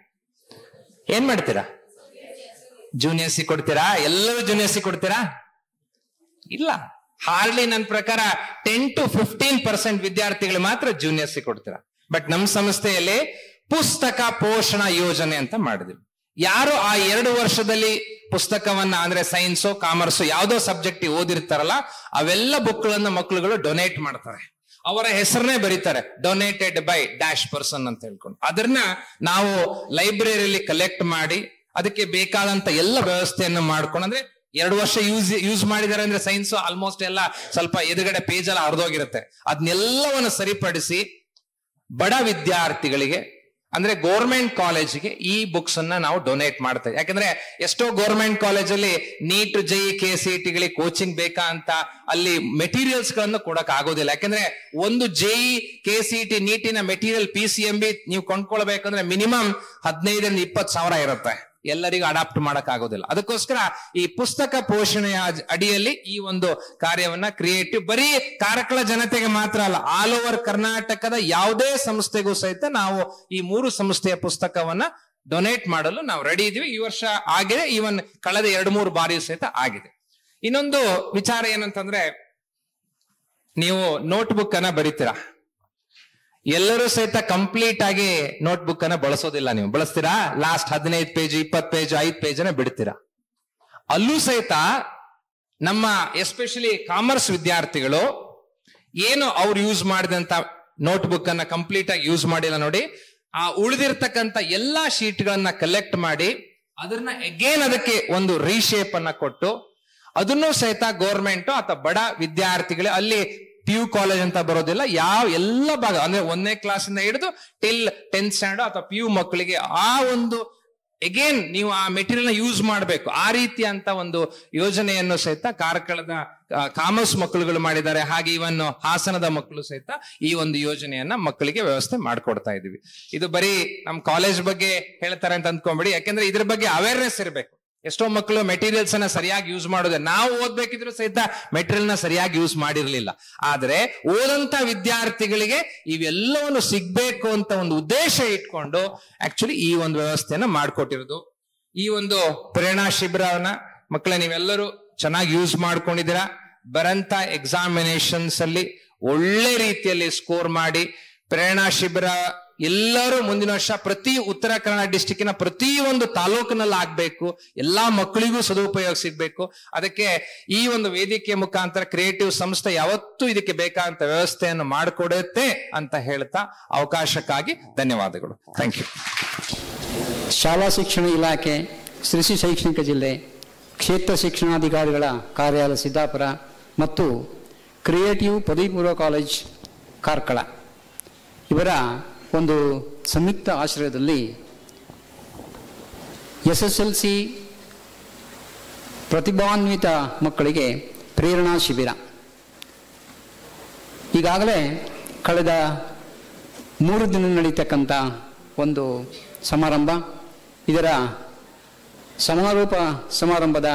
ಏನ್ ಮಾಡ್ತೀರಾ? ಜೂನಿಯರ್ ಸಿ ಕೊಡ್ತೀರಾ? ಎಲ್ಲರೂ ಜೂನಿಯರ್ ಸಿ ಕೊಡ್ತೀರಾ? ಇಲ್ಲ, ಹಾರ್ಡ್ಲಿ ನನ್ನ ಪ್ರಕಾರ ಟೆನ್ ಟು ಫಿಫ್ಟೀನ್ ಪರ್ಸೆಂಟ್ ವಿದ್ಯಾರ್ಥಿಗಳು ಮಾತ್ರ ಜೂನಿಯರ್ ಸಿ ಕೊಡ್ತೀರಾ. ಬಟ್ ನಮ್ಮ ಸಂಸ್ಥೆಯಲ್ಲಿ ಪುಸ್ತಕ ಪೋಷಣ ಯೋಜನೆ ಅಂತ ಮಾಡಿದ್ವಿ. ಯಾರು ಆ ಎರಡು ವರ್ಷದಲ್ಲಿ ಪುಸ್ತಕವನ್ನ ಅಂದ್ರೆ ಸೈನ್ಸು ಕಾಮರ್ಸು ಯಾವ್ದೋ ಸಬ್ಜೆಕ್ಟ್ ಓದಿರ್ತಾರಲ್ಲ ಅವೆಲ್ಲ ಬುಕ್ಗಳನ್ನ ಮಕ್ಕಳುಗಳು ಡೊನೇಟ್ ಮಾಡ್ತಾರೆ. ಅವರ ಹೆಸರನ್ನೇ ಬರೀತಾರೆ, ಡೊನೇಟೆಡ್ ಬೈ ಡ್ಯಾಶ್ ಪರ್ಸನ್ ಅಂತ ಹೇಳ್ಕೊಂಡು. ಅದನ್ನ ನಾವು ಲೈಬ್ರರಿಯಲ್ಲಿ ಕಲೆಕ್ಟ್ ಮಾಡಿ ಅದಕ್ಕೆ ಬೇಕಾದಂತ ಎಲ್ಲ ವ್ಯವಸ್ಥೆಯನ್ನು ಮಾಡ್ಕೊಂಡು, ಅಂದ್ರೆ ಎರಡು ವರ್ಷ ಯೂಸ್ ಯೂಸ್ ಮಾಡಿದ್ದಾರೆ ಅಂದ್ರೆ ಸೈನ್ಸ್ ಆಲ್ಮೋಸ್ಟ್ ಎಲ್ಲ ಸ್ವಲ್ಪ ಎದುರುಗಡೆ ಪೇಜ್ ಎಲ್ಲ ಹರಿದೋಗಿರುತ್ತೆ. ಅದನ್ನೆಲ್ಲವನ್ನು ಸರಿಪಡಿಸಿ ಬಡ ವಿದ್ಯಾರ್ಥಿಗಳಿಗೆ ಅಂದ್ರೆ ಗೌರ್ಮೆಂಟ್ ಕಾಲೇಜಿಗೆ ಈ ಬುಕ್ಸ್ ಅನ್ನ ನಾವು ಡೊನೇಟ್ ಮಾಡ್ತಾ ಇದ್ದೀವಿ. ಯಾಕಂದ್ರೆ ಎಷ್ಟೋ ಗೌರ್ಮೆಂಟ್ ಕಾಲೇಜಲ್ಲಿ NEET JEE K C T ಗಳಿಗೆ ಕೋಚಿಂಗ್ ಬೇಕಾ ಅಂತ ಅಲ್ಲಿ ಮೆಟೀರಿಯಲ್ಸ್ ಗಳನ್ನು ಕೊಡಕ್ ಆಗೋದಿಲ್ಲ. ಯಾಕಂದ್ರೆ ಒಂದು ಜೈ ಕೆ ಸಿ ಟಿ ನೀಟಿನ material P C M B ನೀವು ಕೊಂಡ್ಕೊಳ್ಬೇಕಂದ್ರೆ ಮಿನಿಮಮ್ ಹದಿನೈದರಿಂದ ಇಪ್ಪತ್ತು ಸಾವಿರ ಇರುತ್ತೆ. ಎಲ್ಲರಿಗೂ ಅಡಾಪ್ಟ್ ಮಾಡಕ್ ಆಗೋದಿಲ್ಲ. ಅದಕ್ಕೋಸ್ಕರ ಈ ಪುಸ್ತಕ ಪೋಷಣೆಯ ಅಡಿಯಲ್ಲಿ ಈ ಒಂದು ಕಾರ್ಯವನ್ನ ಕ್ರಿಯೇಟಿವ್ ಬರೀ ಕಾರ್ಕಳ ಜನತೆಗೆ ಮಾತ್ರ ಅಲ್ಲ, ಆಲ್ ಓವರ್ ಕರ್ನಾಟಕದ ಯಾವುದೇ ಸಂಸ್ಥೆಗೂ ಸಹಿತ ನಾವು ಈ ಮೂರು ಸಂಸ್ಥೆಯ ಪುಸ್ತಕವನ್ನ ಡೊನೇಟ್ ಮಾಡಲು ನಾವು ರೆಡಿ ಇದೀವಿ. ಈ ವರ್ಷ ಆಗಿದೆ, ಈವನ್ ಕಳೆದ ಎರಡು ಮೂರು ಬಾರಿ ಸಹಿತ ಆಗಿದೆ. ಇನ್ನೊಂದು ವಿಚಾರ ಏನಂತಂದ್ರೆ, ನೀವು ನೋಟ್ ಬುಕ್ ಅನ್ನ ಬರೀತೀರಾ. ಎಲ್ಲರೂ ಸಹಿತ ಕಂಪ್ಲೀಟ್ ಆಗಿ ನೋಟ್ಬುಕ್ ಅನ್ನ ಬಳಸೋದಿಲ್ಲ. ನೀವು ಬಳಸ್ತೀರಾ? ಲಾಸ್ಟ್ ಹದಿನೈದು ಪೇಜ್ ಇಪ್ಪತ್ತು ಪೇಜ್ ಐದು ಪೇಜ್ ಅನ್ನ ಬಿಡ್ತೀರಾ. ಅಲ್ಲೂ ಸಹಿತ ನಮ್ಮ ಎಸ್ಪೆಷಲಿ ಕಾಮರ್ಸ್ ವಿದ್ಯಾರ್ಥಿಗಳು ಏನು ಅವ್ರು ಯೂಸ್ ಮಾಡಿದಂತ ನೋಟ್ಬುಕ್ ಅನ್ನ ಕಂಪ್ಲೀಟ್ ಆಗಿ ಯೂಸ್ ಮಾಡಿಲ್ಲ ನೋಡಿ. ಆ ಉಳಿದಿರ್ತಕ್ಕಂಥ ಎಲ್ಲಾ ಶೀಟ್ಗಳನ್ನ ಕಲೆಕ್ಟ್ ಮಾಡಿ ಅದನ್ನ ಅಗೇನ್ ಅದಕ್ಕೆ ಒಂದು ರೀಶೇಪ್ ಅನ್ನ ಕೊಟ್ಟು ಅದನ್ನು ಸಹಿತ ಗೌರ್ಮೆಂಟ್ ಅಥವಾ ಬಡ ವಿದ್ಯಾರ್ಥಿಗಳೇ, ಅಲ್ಲಿ ಪಿ ಯು ಕಾಲೇಜ್ ಅಂತ ಬರೋದಿಲ್ಲ, ಯಾವ ಎಲ್ಲ ಭಾಗ ಅಂದ್ರೆ ಒಂದನೇ ಕ್ಲಾಸ್ ಇಂದ ಹಿಡಿದು ಟಿಲ್ ಟೆಂತ್ ಸ್ಟ್ಯಾಂಡರ್ಡ್ ಅಥವಾ ಪಿ ಯು ಮಕ್ಕಳಿಗೆ ಆ ಒಂದು ಅಗೇನ್ ನೀವು ಆ ಮೆಟೀರಿಯಲ್ ನ ಯೂಸ್ ಮಾಡಬೇಕು. ಆ ರೀತಿ ಅಂತ ಒಂದು ಯೋಜನೆಯನ್ನು ಸಹಿತ ಕಾರ್ಕಳದ ಕಾಮರ್ಸ್ ಮಕ್ಕಳುಗಳು ಮಾಡಿದ್ದಾರೆ. ಹಾಗೆ ಇವನ್ನು ಹಾಸನದ ಮಕ್ಕಳು ಸಹಿತ ಈ ಒಂದು ಯೋಜನೆಯನ್ನ ಮಕ್ಕಳಿಗೆ ವ್ಯವಸ್ಥೆ ಮಾಡ್ಕೊಡ್ತಾ ಇದೀವಿ. ಇದು ಬರೀ ನಮ್ ಕಾಲೇಜ್ ಬಗ್ಗೆ ಹೇಳ್ತಾರೆ ಅಂತ ಅಂದ್ಕೊಂಬಿಡಿ, ಯಾಕೆಂದ್ರೆ ಇದ್ರ ಬಗ್ಗೆ ಅವೇರ್ನೆಸ್ ಇರಬೇಕು. ಎಷ್ಟೋ ಮಕ್ಕಳು ಮೆಟೀರಿಯಲ್ಸ್ ಅನ್ನ ಸರಿಯಾಗಿ ಯೂಸ್ ಮಾಡೋದೇ, ನಾವು ಓದ್ಬೇಕಿದ್ರು ಸಹಿತ ಮೆಟೀರಿಯಲ್ ನ ಸರಿಯಾಗಿ ಯೂಸ್ ಮಾಡಿರ್ಲಿಲ್ಲ. ಆದ್ರೆ ಓದಂತ ವಿದ್ಯಾರ್ಥಿಗಳಿಗೆ ಇವೆಲ್ಲವನ್ನು ಸಿಗ್ಬೇಕು ಅಂತ ಒಂದು ಉದ್ದೇಶ ಇಟ್ಕೊಂಡು ಆಕ್ಚುಲಿ ಈ ಒಂದು ವ್ಯವಸ್ಥೆಯನ್ನ ಮಾಡ್ಕೊಟ್ಟಿರೋದು. ಈ ಒಂದು ಪ್ರೇರಣಾ ಶಿಬಿರವನ್ನ ಮಕ್ಕಳ ನೀವೆಲ್ಲರೂ ಚೆನ್ನಾಗಿ ಯೂಸ್ ಮಾಡ್ಕೊಂಡಿದ್ದೀರಾ. ಬರಂತ ಎಕ್ಸಾಮಿನೇಷನ್ಸ್ ಅಲ್ಲಿ ಒಳ್ಳೆ ರೀತಿಯಲ್ಲಿ ಸ್ಕೋರ್ ಮಾಡಿ ಪ್ರೇರಣಾ ಶಿಬಿರ ಎಲ್ಲರೂ ಮುಂದಿನ ವರ್ಷ ಪ್ರತಿ ಉತ್ತರ ಕನ್ನಡ ಡಿಸ್ಟಿಕ್ಕಿನ ಪ್ರತಿ ಒಂದು ತಾಲೂಕಿನಲ್ಲಿ ಆಗ್ಬೇಕು, ಎಲ್ಲಾ ಮಕ್ಕಳಿಗೂ ಸದುಪಯೋಗ ಸಿಗ್ಬೇಕು. ಅದಕ್ಕೆ ಈ ಒಂದು ವೇದಿಕೆ ಮುಖಾಂತರ ಕ್ರಿಯೇಟಿವ್ ಸಂಸ್ಥೆ ಯಾವತ್ತೂ ಇದಕ್ಕೆ ಬೇಕಾದಂತ ವ್ಯವಸ್ಥೆಯನ್ನು ಮಾಡಿಕೊಡುತ್ತೆ ಅಂತ ಹೇಳ್ತಾ ಅವಕಾಶಕ್ಕಾಗಿ ಧನ್ಯವಾದಗಳು. Thank you. ಶಾಲಾ ಶಿಕ್ಷಣ ಇಲಾಖೆ, ಶ್ರೀ ಶೈಕ್ಷಣಿಕ ಜಿಲ್ಲೆ, ಕ್ಷೇತ್ರ ಶಿಕ್ಷಣಾಧಿಕಾರಿಗಳ ಕಾರ್ಯಾಲಯ ಸಿದ್ದಾಪುರ ಮತ್ತು ಕ್ರಿಯೇಟಿವ್ ಪದವಿ ಪೂರ್ವ ಕಾಲೇಜ್ ಕಾರ್ಕಳ ಇವರ ಒಂದು ಸಂಯುಕ್ತ ಆಶ್ರಯದಲ್ಲಿ ಎಸ್ ಎಸ್ ಎಲ್ ಸಿ ಪ್ರತಿಭಾನ್ವಿತ ಮಕ್ಕಳಿಗೆ ಪ್ರೇರಣಾ ಶಿಬಿರ ಈಗಾಗಲೇ ಕಳೆದ ಮೂರು ದಿನ ನಡೀತಕ್ಕಂಥ ಒಂದು ಸಮಾರಂಭ. ಇದರ ಸಮಾರೋಪ ಸಮಾರಂಭದ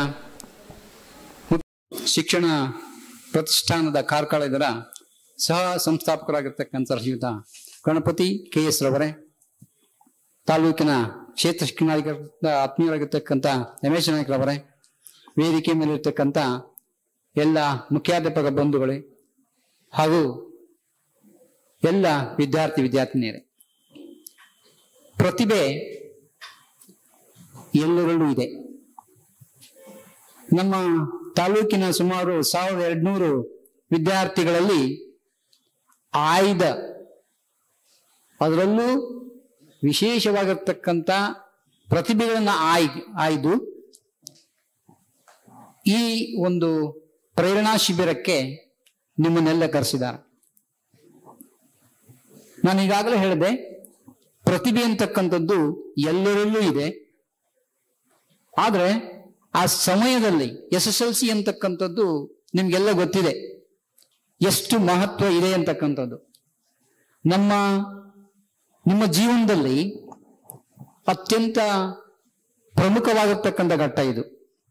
ಶಿಕ್ಷಣ ಪ್ರತಿಷ್ಠಾನದ ಕಾರ್ಕಳ ಇದರ ಸಹ ಸಂಸ್ಥಾಪಕರಾಗಿರ್ತಕ್ಕಂಥ ಶ್ರೀಯುತ ಗಣಪತಿ ಕೆ ಎಸ್ ರವರೇ, ತಾಲೂಕಿನ ಕ್ಷೇತ್ರ ಶಿಕ್ಷಣಾಧಿಕಾರಿಗಳ ಆತ್ಮೀಯರಾಗಿರ್ತಕ್ಕಂಥ ರಮೇಶ್ ನಾಯ್ಕರವರೇ, ವೇದಿಕೆ ಮೇಲಿರ್ತಕ್ಕಂಥ ಎಲ್ಲ ಮುಖ್ಯಾಧ್ಯಾಪಕ ಬಂಧುಗಳೇ ಹಾಗೂ ಎಲ್ಲ ವಿದ್ಯಾರ್ಥಿ ವಿದ್ಯಾರ್ಥಿನಿಯರೇ, ಪ್ರತಿಭೆ ಎಲ್ಲರಲ್ಲೂ ಇದೆ. ನಮ್ಮ ತಾಲೂಕಿನ ಸುಮಾರು ಸಾವಿರದ ಎರಡ್ನೂರು ವಿದ್ಯಾರ್ಥಿಗಳಲ್ಲಿ ಆಯ್ದ, ಅದರಲ್ಲೂ ವಿಶೇಷವಾಗಿರ್ತಕ್ಕಂಥ ಪ್ರತಿಭೆಗಳನ್ನು ಆಯ್ ಆಯ್ದು ಈ ಒಂದು ಪ್ರೇರಣಾ ಶಿಬಿರಕ್ಕೆ ನಿಮ್ಮನ್ನೆಲ್ಲ ಕರೆಸಿದ್ದಾರೆ. ನಾನು ಈಗಾಗಲೇ ಹೇಳಿದೆ, ಪ್ರತಿಭೆ ಅಂತಕ್ಕಂಥದ್ದು ಎಲ್ಲರಲ್ಲೂ ಇದೆ. ಆದರೆ ಆ ಸಮಯದಲ್ಲಿ ಎಸ್ ಎಸ್ ಎಲ್ ಸಿ ಅಂತಕ್ಕಂಥದ್ದು ನಿಮ್ಗೆಲ್ಲ ಗೊತ್ತಿದೆ ಎಷ್ಟು ಮಹತ್ವ ಇದೆ ಅಂತಕ್ಕಂಥದ್ದು. ನಮ್ಮ ನಿಮ್ಮ ಜೀವನದಲ್ಲಿ ಅತ್ಯಂತ ಪ್ರಮುಖವಾಗಿರ್ತಕ್ಕಂಥ ಘಟ್ಟ ಇದು.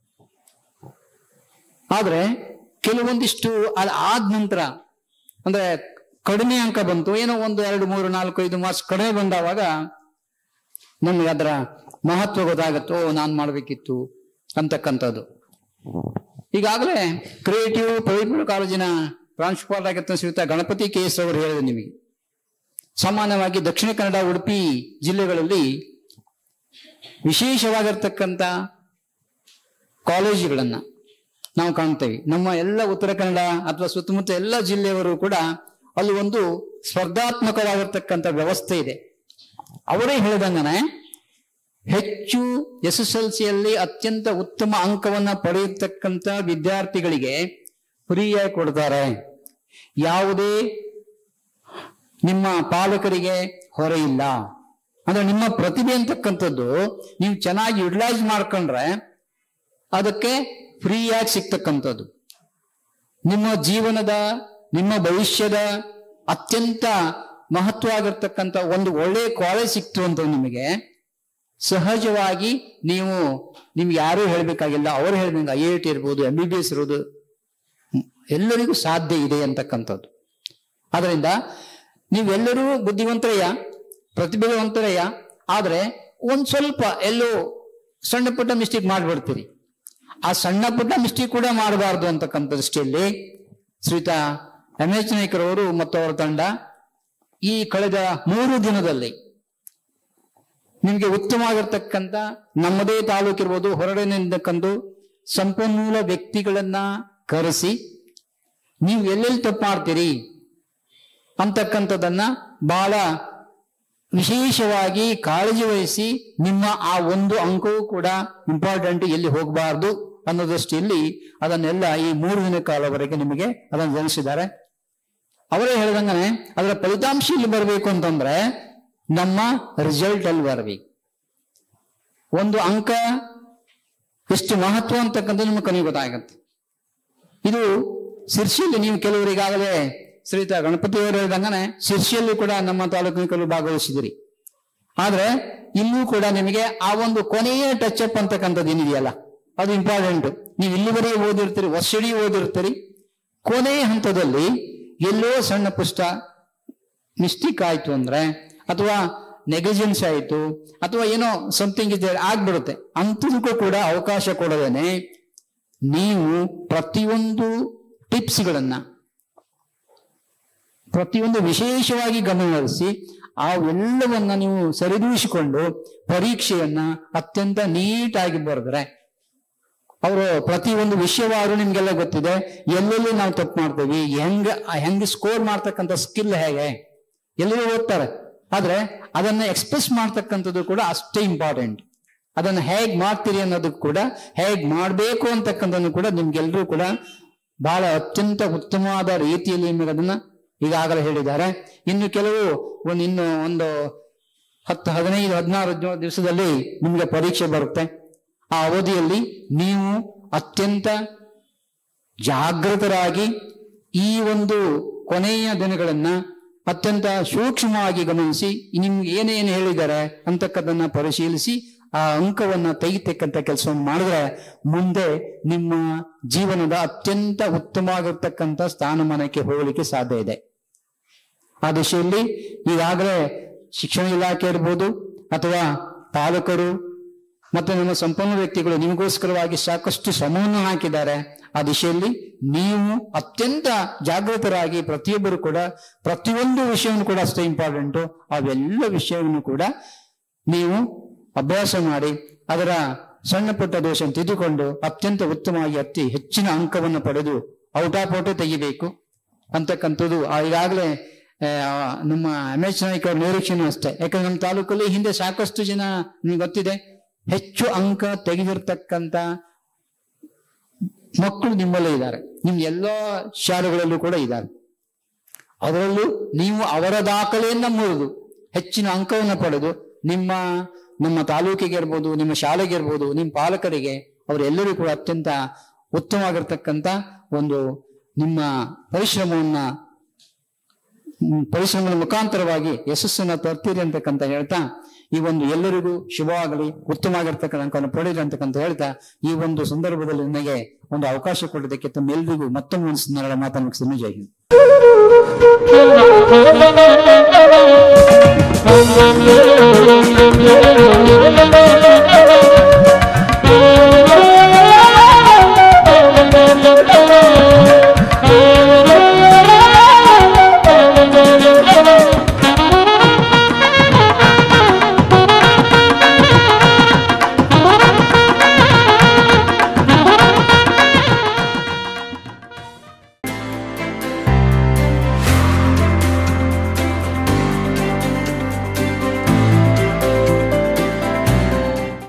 ಆದ್ರೆ ಕೆಲವೊಂದಿಷ್ಟು ಅದು ಆದ ನಂತರ ಅಂದ್ರೆ ಕಡಿಮೆ ಅಂಕ ಬಂತು, ಏನೋ ಒಂದು ಎರಡು ಮೂರು ನಾಲ್ಕು ಐದು ಮಾರ್ಕ್ಸ್ ಕಡಿಮೆ ಬಂದಾವಾಗ ನಮ್ಗೆ ಅದರ ಮಹತ್ವ ಗೊತ್ತಾಗತ್ತೋ, ನಾನು ಮಾಡ್ಬೇಕಿತ್ತು ಅಂತಕ್ಕಂಥದ್ದು. ಈಗಾಗಲೇ ಕ್ರಿಯೇಟಿವ್ ಪದವಿ ಪೂರ್ವ ಕಾಲೇಜಿನ ಪ್ರಾಂಶುಪಾಲರಾಗಿರ್ತ ಶ್ರೀಯುತ ಗಣಪತಿ ಕೆ ಎಸ್ ಅವರು ಹೇಳಿದ್ರು ನಿಮಗೆ, ಸಾಮಾನ್ಯವಾಗಿ ದಕ್ಷಿಣ ಕನ್ನಡ ಉಡುಪಿ ಜಿಲ್ಲೆಗಳಲ್ಲಿ ವಿಶೇಷವಾಗಿರ್ತಕ್ಕಂಥ ಕಾಲೇಜುಗಳನ್ನ ನಾವು ಕಾಣ್ತೇವೆ. ನಮ್ಮ ಎಲ್ಲ ಉತ್ತರ ಕನ್ನಡ ಅಥವಾ ಸುತ್ತಮುತ್ತ ಎಲ್ಲ ಜಿಲ್ಲೆಯವರು ಕೂಡ ಅಲ್ಲಿ ಒಂದು ಸ್ಪರ್ಧಾತ್ಮಕವಾಗಿರ್ತಕ್ಕಂಥ ವ್ಯವಸ್ಥೆ ಇದೆ. ಅವರೇ ಹೇಳಿದಂಗನೆ ಹೆಚ್ಚು ಎಸ್ ಎಸ್ ಎಲ್ ಸಿಯಲ್ಲಿ ಅತ್ಯಂತ ಉತ್ತಮ ಅಂಕವನ್ನ ಪಡೆಯತಕ್ಕಂಥ ವಿದ್ಯಾರ್ಥಿಗಳಿಗೆ ಫ್ರೀಯಾಗಿ ಕೊಡ್ತಾರೆ. ಯಾವುದೇ ನಿಮ್ಮ ಪಾಲಕರಿಗೆ ಹೊರೆ ಇಲ್ಲ. ಅಂದ್ರೆ ನಿಮ್ಮ ಪ್ರತಿಭೆ ಅಂತಕ್ಕಂಥದ್ದು ನೀವು ಚೆನ್ನಾಗಿ ಯುಟಿಲೈಸ್ ಮಾಡ್ಕೊಂಡ್ರೆ ಅದಕ್ಕೆ ಫ್ರೀಯಾಗಿ ಸಿಗ್ತಕ್ಕಂಥದ್ದು. ನಿಮ್ಮ ಜೀವನದ ನಿಮ್ಮ ಭವಿಷ್ಯದ ಅತ್ಯಂತ ಮಹತ್ವ ಆಗಿರ್ತಕ್ಕಂಥ ಒಂದು ಒಳ್ಳೆಯ ಕಾಲೇಜ್ ಸಿಕ್ತು ಅಂತ ನಿಮಗೆ ಸಹಜವಾಗಿ ನೀವು ನಿಮ್ಗೆ ಯಾರೂ ಹೇಳ್ಬೇಕಾಗಿಲ್ಲ, ಅವರು ಹೇಳ್ದಂಗೆ ಐ ಐ ಟಿ ಇರ್ಬೋದು, ಎಂ ಬಿ ಬಿ ಎಸ್ ಇರ್ಬೋದು, ಎಲ್ಲರಿಗೂ ಸಾಧ್ಯ ಇದೆ ಅಂತಕ್ಕಂಥದ್ದು. ಅದರಿಂದ ನೀವೆಲ್ಲರೂ ಬುದ್ಧಿವಂತರಯ್ಯ, ಪ್ರತಿಭಾವಂತರಯ್ಯ, ಆದ್ರೆ ಒಂದ್ ಸ್ವಲ್ಪ ಎಲ್ಲೋ ಸಣ್ಣ ಪುಟ್ಟ ಮಿಸ್ಟೇಕ್ ಮಾಡ್ಬಿಡ್ತೀರಿ. ಆ ಸಣ್ಣ ಪುಟ್ಟ ಮಿಸ್ಟೇಕ್ ಕೂಡ ಮಾಡಬಾರ್ದು ಅಂತಕ್ಕಂಥ ದೃಷ್ಟಿಯಲ್ಲಿ ಶ್ರೀಯುತ ರಮೇಶ್ ನಾಯ್ಕರವರು ಮತ್ತು ಅವರ ತಂಡ ಈ ಕಳೆದ ಮೂರು ದಿನದಲ್ಲಿ ನಿಮಗೆ ಉತ್ತಮವಾಗಿರ್ತಕ್ಕಂಥ ನಮ್ಮದೇ ತಾಲೂಕಿರ್ಬೋದು ಹೊರಗಡೆನಿಂದಕ್ಕಂದು ಸಂಪನ್ಮೂಲ ವ್ಯಕ್ತಿಗಳನ್ನ ಕರೆಸಿ ನೀವು ಎಲ್ಲೆಲ್ಲಿ ತಪ್ಪು ಮಾಡ್ತೀರಿ ಅಂತಕ್ಕಂಥದ್ದನ್ನ ಬಹಳ ವಿಶೇಷವಾಗಿ ಕಾಳಜಿ ವಹಿಸಿ ನಿಮ್ಮ ಆ ಒಂದು ಅಂಕವೂ ಕೂಡ ಇಂಪಾರ್ಟೆಂಟ್, ಎಲ್ಲಿ ಹೋಗಬಾರ್ದು ಅನ್ನೋ ದೃಷ್ಟಿಯಲ್ಲಿ ಅದನ್ನೆಲ್ಲ ಈ ಮೂರು ದಿನ ಕಾಲವರೆಗೆ ನಿಮಗೆ ಅದನ್ನು ಜನಿಸಿದ್ದಾರೆ. ಅವರೇ ಹೇಳಿದಂಗೆ ಅದರ ಫಲಿತಾಂಶ ಇಲ್ಲಿ ಬರಬೇಕು ಅಂತಂದ್ರೆ ನಮ್ಮ ರಿಸಲ್ಟ್ ಅಲ್ಲಿ ಬರಬೇಕು. ಒಂದು ಅಂಕ ಎಷ್ಟು ಮಹತ್ವ ಅಂತಕ್ಕಂಥ ನಿಮ್ಗೆ ಕೊನೆಗೆ ಗೊತ್ತಾಗತ್ತೆ. ಇದು ಶಿರ್ಷಿಯಲ್ಲಿ ನೀವು ಕೆಲವರು ಈಗಾಗಲೇ ಶ್ರೀಯುತ ಗಣಪತಿಯವರು ಹೇಳಿದಂಗನೆ ಶಿರ್ಷಿಯಲ್ಲಿ ಕೂಡ ನಮ್ಮ ತಾಲೂಕಿನ ಕೆಲವು ಭಾಗವಹಿಸಿದಿರಿ. ಆದ್ರೆ ಇಲ್ಲೂ ಕೂಡ ನಿಮಗೆ ಆ ಒಂದು ಕೊನೆಯ ಟಚ್ ಅಪ್ ಅಂತಕ್ಕಂಥದ್ದು ಏನಿದೆಯಲ್ಲ ಅದು ಇಂಪಾರ್ಟೆಂಟ್. ನೀವು ಇಲ್ಲಿವರೆಗೆ ಓದಿರ್ತೀರಿ, ವರ್ಷಿಡೀ ಓದಿರ್ತೀರಿ, ಕೊನೆಯ ಹಂತದಲ್ಲಿ ಎಲ್ಲೋ ಸಣ್ಣ ಪುಷ್ಟ ಮಿಸ್ಟೇಕ್ ಆಯ್ತು ಅಂದ್ರೆ ಅಥವಾ ನೆಗ್ಲಿಜೆನ್ಸ್ ಆಯ್ತು ಅಥವಾ ಏನೋ ಸಮಥಿಂಗ್ ಇದೆ ಆಗ್ಬಿಡುತ್ತೆ, ಅಂಥದಕ್ಕೂ ಕೂಡ ಅವಕಾಶ ಕೊಡದೇನೆ ನೀವು ಪ್ರತಿಯೊಂದು ಟಿಪ್ಸ್ಗಳನ್ನ ಪ್ರತಿಯೊಂದು ವಿಶೇಷವಾಗಿ ಗಮನಹರಿಸಿ ಅವೆಲ್ಲವನ್ನ ನೀವು ಸರಿದೂಗಿಸಿಕೊಂಡು ಪರೀಕ್ಷೆಯನ್ನ ಅತ್ಯಂತ ನೀಟಾಗಿ ಬರೆದ್ರೆ ಅವರು ಪ್ರತಿಯೊಂದು ವಿಷಯವಾದ್ರೂ ನಿಮ್ಗೆಲ್ಲ ಗೊತ್ತಿದೆ, ಎಲ್ಲೆಲ್ಲಿ ನಾವು ತಪ್ಪು ಮಾಡ್ತೀವಿ, ಹೆಂಗ ಹೆಂಗ್ ಸ್ಕೋರ್ ಮಾಡ್ತಕ್ಕಂಥ ಸ್ಕಿಲ್ ಹೇಗೆ ಎಲ್ಲರೂ ಓದ್ತಾರೆ. ಆದ್ರೆ ಅದನ್ನ ಎಕ್ಸ್ಪ್ರೆಸ್ ಮಾಡ್ತಕ್ಕಂಥದ್ದು ಕೂಡ ಅಷ್ಟೇ ಇಂಪಾರ್ಟೆಂಟ್. ಅದನ್ನ ಹೇಗ್ ಮಾಡ್ತೀರಿ ಅನ್ನೋದಕ್ಕೆ ಕೂಡ ಹೇಗ್ ಮಾಡ್ಬೇಕು ಅಂತಕ್ಕಂಥದ್ದು ಕೂಡ ನಿಮ್ಗೆಲ್ರೂ ಕೂಡ ಬಹಳ ಅತ್ಯಂತ ಉತ್ತಮವಾದ ರೀತಿಯಲ್ಲಿ ನಿಮಗೆ ಅದನ್ನ ಈಗಾಗಲೇ ಹೇಳಿದ್ದಾರೆ. ಇನ್ನು ಕೆಲವು ಒಂದು ಇನ್ನು ಒಂದು ಹತ್ತು ಹದಿನೈದು ಹದಿನಾರು ದಿವಸದಲ್ಲಿ ನಿಮ್ಗೆ ಪರೀಕ್ಷೆ ಬರುತ್ತೆ. ಆ ಅವಧಿಯಲ್ಲಿ ನೀವು ಅತ್ಯಂತ ಜಾಗೃತರಾಗಿ ಈ ಒಂದು ಕೊನೆಯ ದಿನಗಳನ್ನ ಅತ್ಯಂತ ಸೂಕ್ಷ್ಮವಾಗಿ ಗಮನಿಸಿ ನಿಮ್ಗೆ ಏನೇನು ಹೇಳಿದ್ದಾರೆ ಅಂತಕ್ಕದನ್ನ ಪರಿಶೀಲಿಸಿ ಆ ಅಂಕವನ್ನ ತೆಗಿತಕ್ಕಂಥ ಕೆಲಸವನ್ನು ಮಾಡಿದ್ರೆ ಮುಂದೆ ನಿಮ್ಮ ಜೀವನದ ಅತ್ಯಂತ ಉತ್ತಮವಾಗಿರ್ತಕ್ಕಂಥ ಸ್ಥಾನಮಾನಕ್ಕೆ ಹೋಗಲಿಕ್ಕೆ ಸಾಧ್ಯ ಇದೆ. ಆ ದಿಶೆಯಲ್ಲಿ ಈಗಾಗಲೇ ಶಿಕ್ಷಣ ಇಲಾಖೆ ಇರ್ಬೋದು ಅಥವಾ ಪಾಲಕರು ಮತ್ತೆ ನಮ್ಮ ಸಂಪನ್ಮೂಲ ವ್ಯಕ್ತಿಗಳು ನಿಮಗೋಸ್ಕರವಾಗಿ ಸಾಕಷ್ಟು ಶ್ರಮವನ್ನು ಹಾಕಿದ್ದಾರೆ. ಆ ದಿಶೆಯಲ್ಲಿ ನೀವು ಅತ್ಯಂತ ಜಾಗೃತರಾಗಿ ಪ್ರತಿಯೊಬ್ಬರು ಕೂಡ ಪ್ರತಿಯೊಂದು ವಿಷಯವನ್ನು ಕೂಡ ಅಷ್ಟೇ ಇಂಪಾರ್ಟೆಂಟು, ಅವೆಲ್ಲ ವಿಷಯವನ್ನು ಕೂಡ ನೀವು ಅಭ್ಯಾಸ ಮಾಡಿ ಅದರ ಸಣ್ಣ ಪುಟ್ಟ ದೋಷ ತಿದ್ದುಕೊಂಡು ಅತ್ಯಂತ ಉತ್ತಮವಾಗಿ ಅತಿ ಹೆಚ್ಚಿನ ಅಂಕವನ್ನು ಪಡೆದು ಔಟ್ ಆಫ್ ಔಟ್ ತೆಗಿಬೇಕು ಅಂತಕ್ಕಂಥದ್ದು ಈಗಾಗಲೇ ನಮ್ಮ ರಮೇಶ್ ನಾಯ್ಕ ಅವ್ರ ನಿರೀಕ್ಷೆನೂ ಅಷ್ಟೇ. ಯಾಕಂದ್ರೆ ನಮ್ಮ ತಾಲೂಕಲ್ಲಿ ಹಿಂದೆ ಸಾಕಷ್ಟು ಜನ ನಿಮ್ಗೆ ಗೊತ್ತಿದೆ ಹೆಚ್ಚು ಅಂಕ ತೆಗೆದಿರ್ತಕ್ಕಂಥ ಮಕ್ಕಳು ನಿಮ್ಮಲ್ಲೇ ಇದ್ದಾರೆ, ನಿಮ್ ಎಲ್ಲಾ ಶಾಲೆಗಳಲ್ಲೂ ಕೂಡ ಇದ್ದಾರೆ. ಅದರಲ್ಲೂ ನೀವು ಅವರ ದಾಖಲೆಯನ್ನ ಮುರಿದು ಹೆಚ್ಚಿನ ಅಂಕವನ್ನು ಪಡೆದು ನಿಮ್ಮ ನಮ್ಮ ತಾಲೂಕಿಗೆ ಇರ್ಬೋದು, ನಿಮ್ಮ ಶಾಲೆಗೆ ಇರ್ಬೋದು, ನಿಮ್ಮ ಪಾಲಕರಿಗೆ ಅವರೆಲ್ಲರೂ ಕೂಡ ಅತ್ಯಂತ ಉತ್ತಮವಾಗಿರ್ತಕ್ಕಂಥ ಒಂದು ನಿಮ್ಮ ಪರಿಶ್ರಮವನ್ನ ಪರಿಶ್ರಮದ ಮುಖಾಂತರವಾಗಿ ಯಶಸ್ಸನ್ನ ತರ್ತೀರಿ ಅಂತಕ್ಕಂಥ ಹೇಳ್ತಾ ಈ ಒಂದು ಎಲ್ಲರಿಗೂ ಶುಭವಾಗಲಿ, ಉತ್ತಮವಾಗಿರ್ತಕ್ಕಂಥ ಅಂಕವನ್ನು ಪಡೆಯಲಿ ಅಂತಕ್ಕಂಥ ಹೇಳ್ತಾ ಈ ಒಂದು ಸಂದರ್ಭದಲ್ಲಿ ನನಗೆ ಒಂದು ಅವಕಾಶ ಕೊಡೋದಕ್ಕೆ ತಮ್ಮೆಲ್ಲರಿಗೂ ಮತ್ತೊಮ್ಮೆ ಒಂದು ಮಾತನ್ನು ಮುಗಿಸ್ತೀನಿ. ಜೈ ಹಿಂದ್.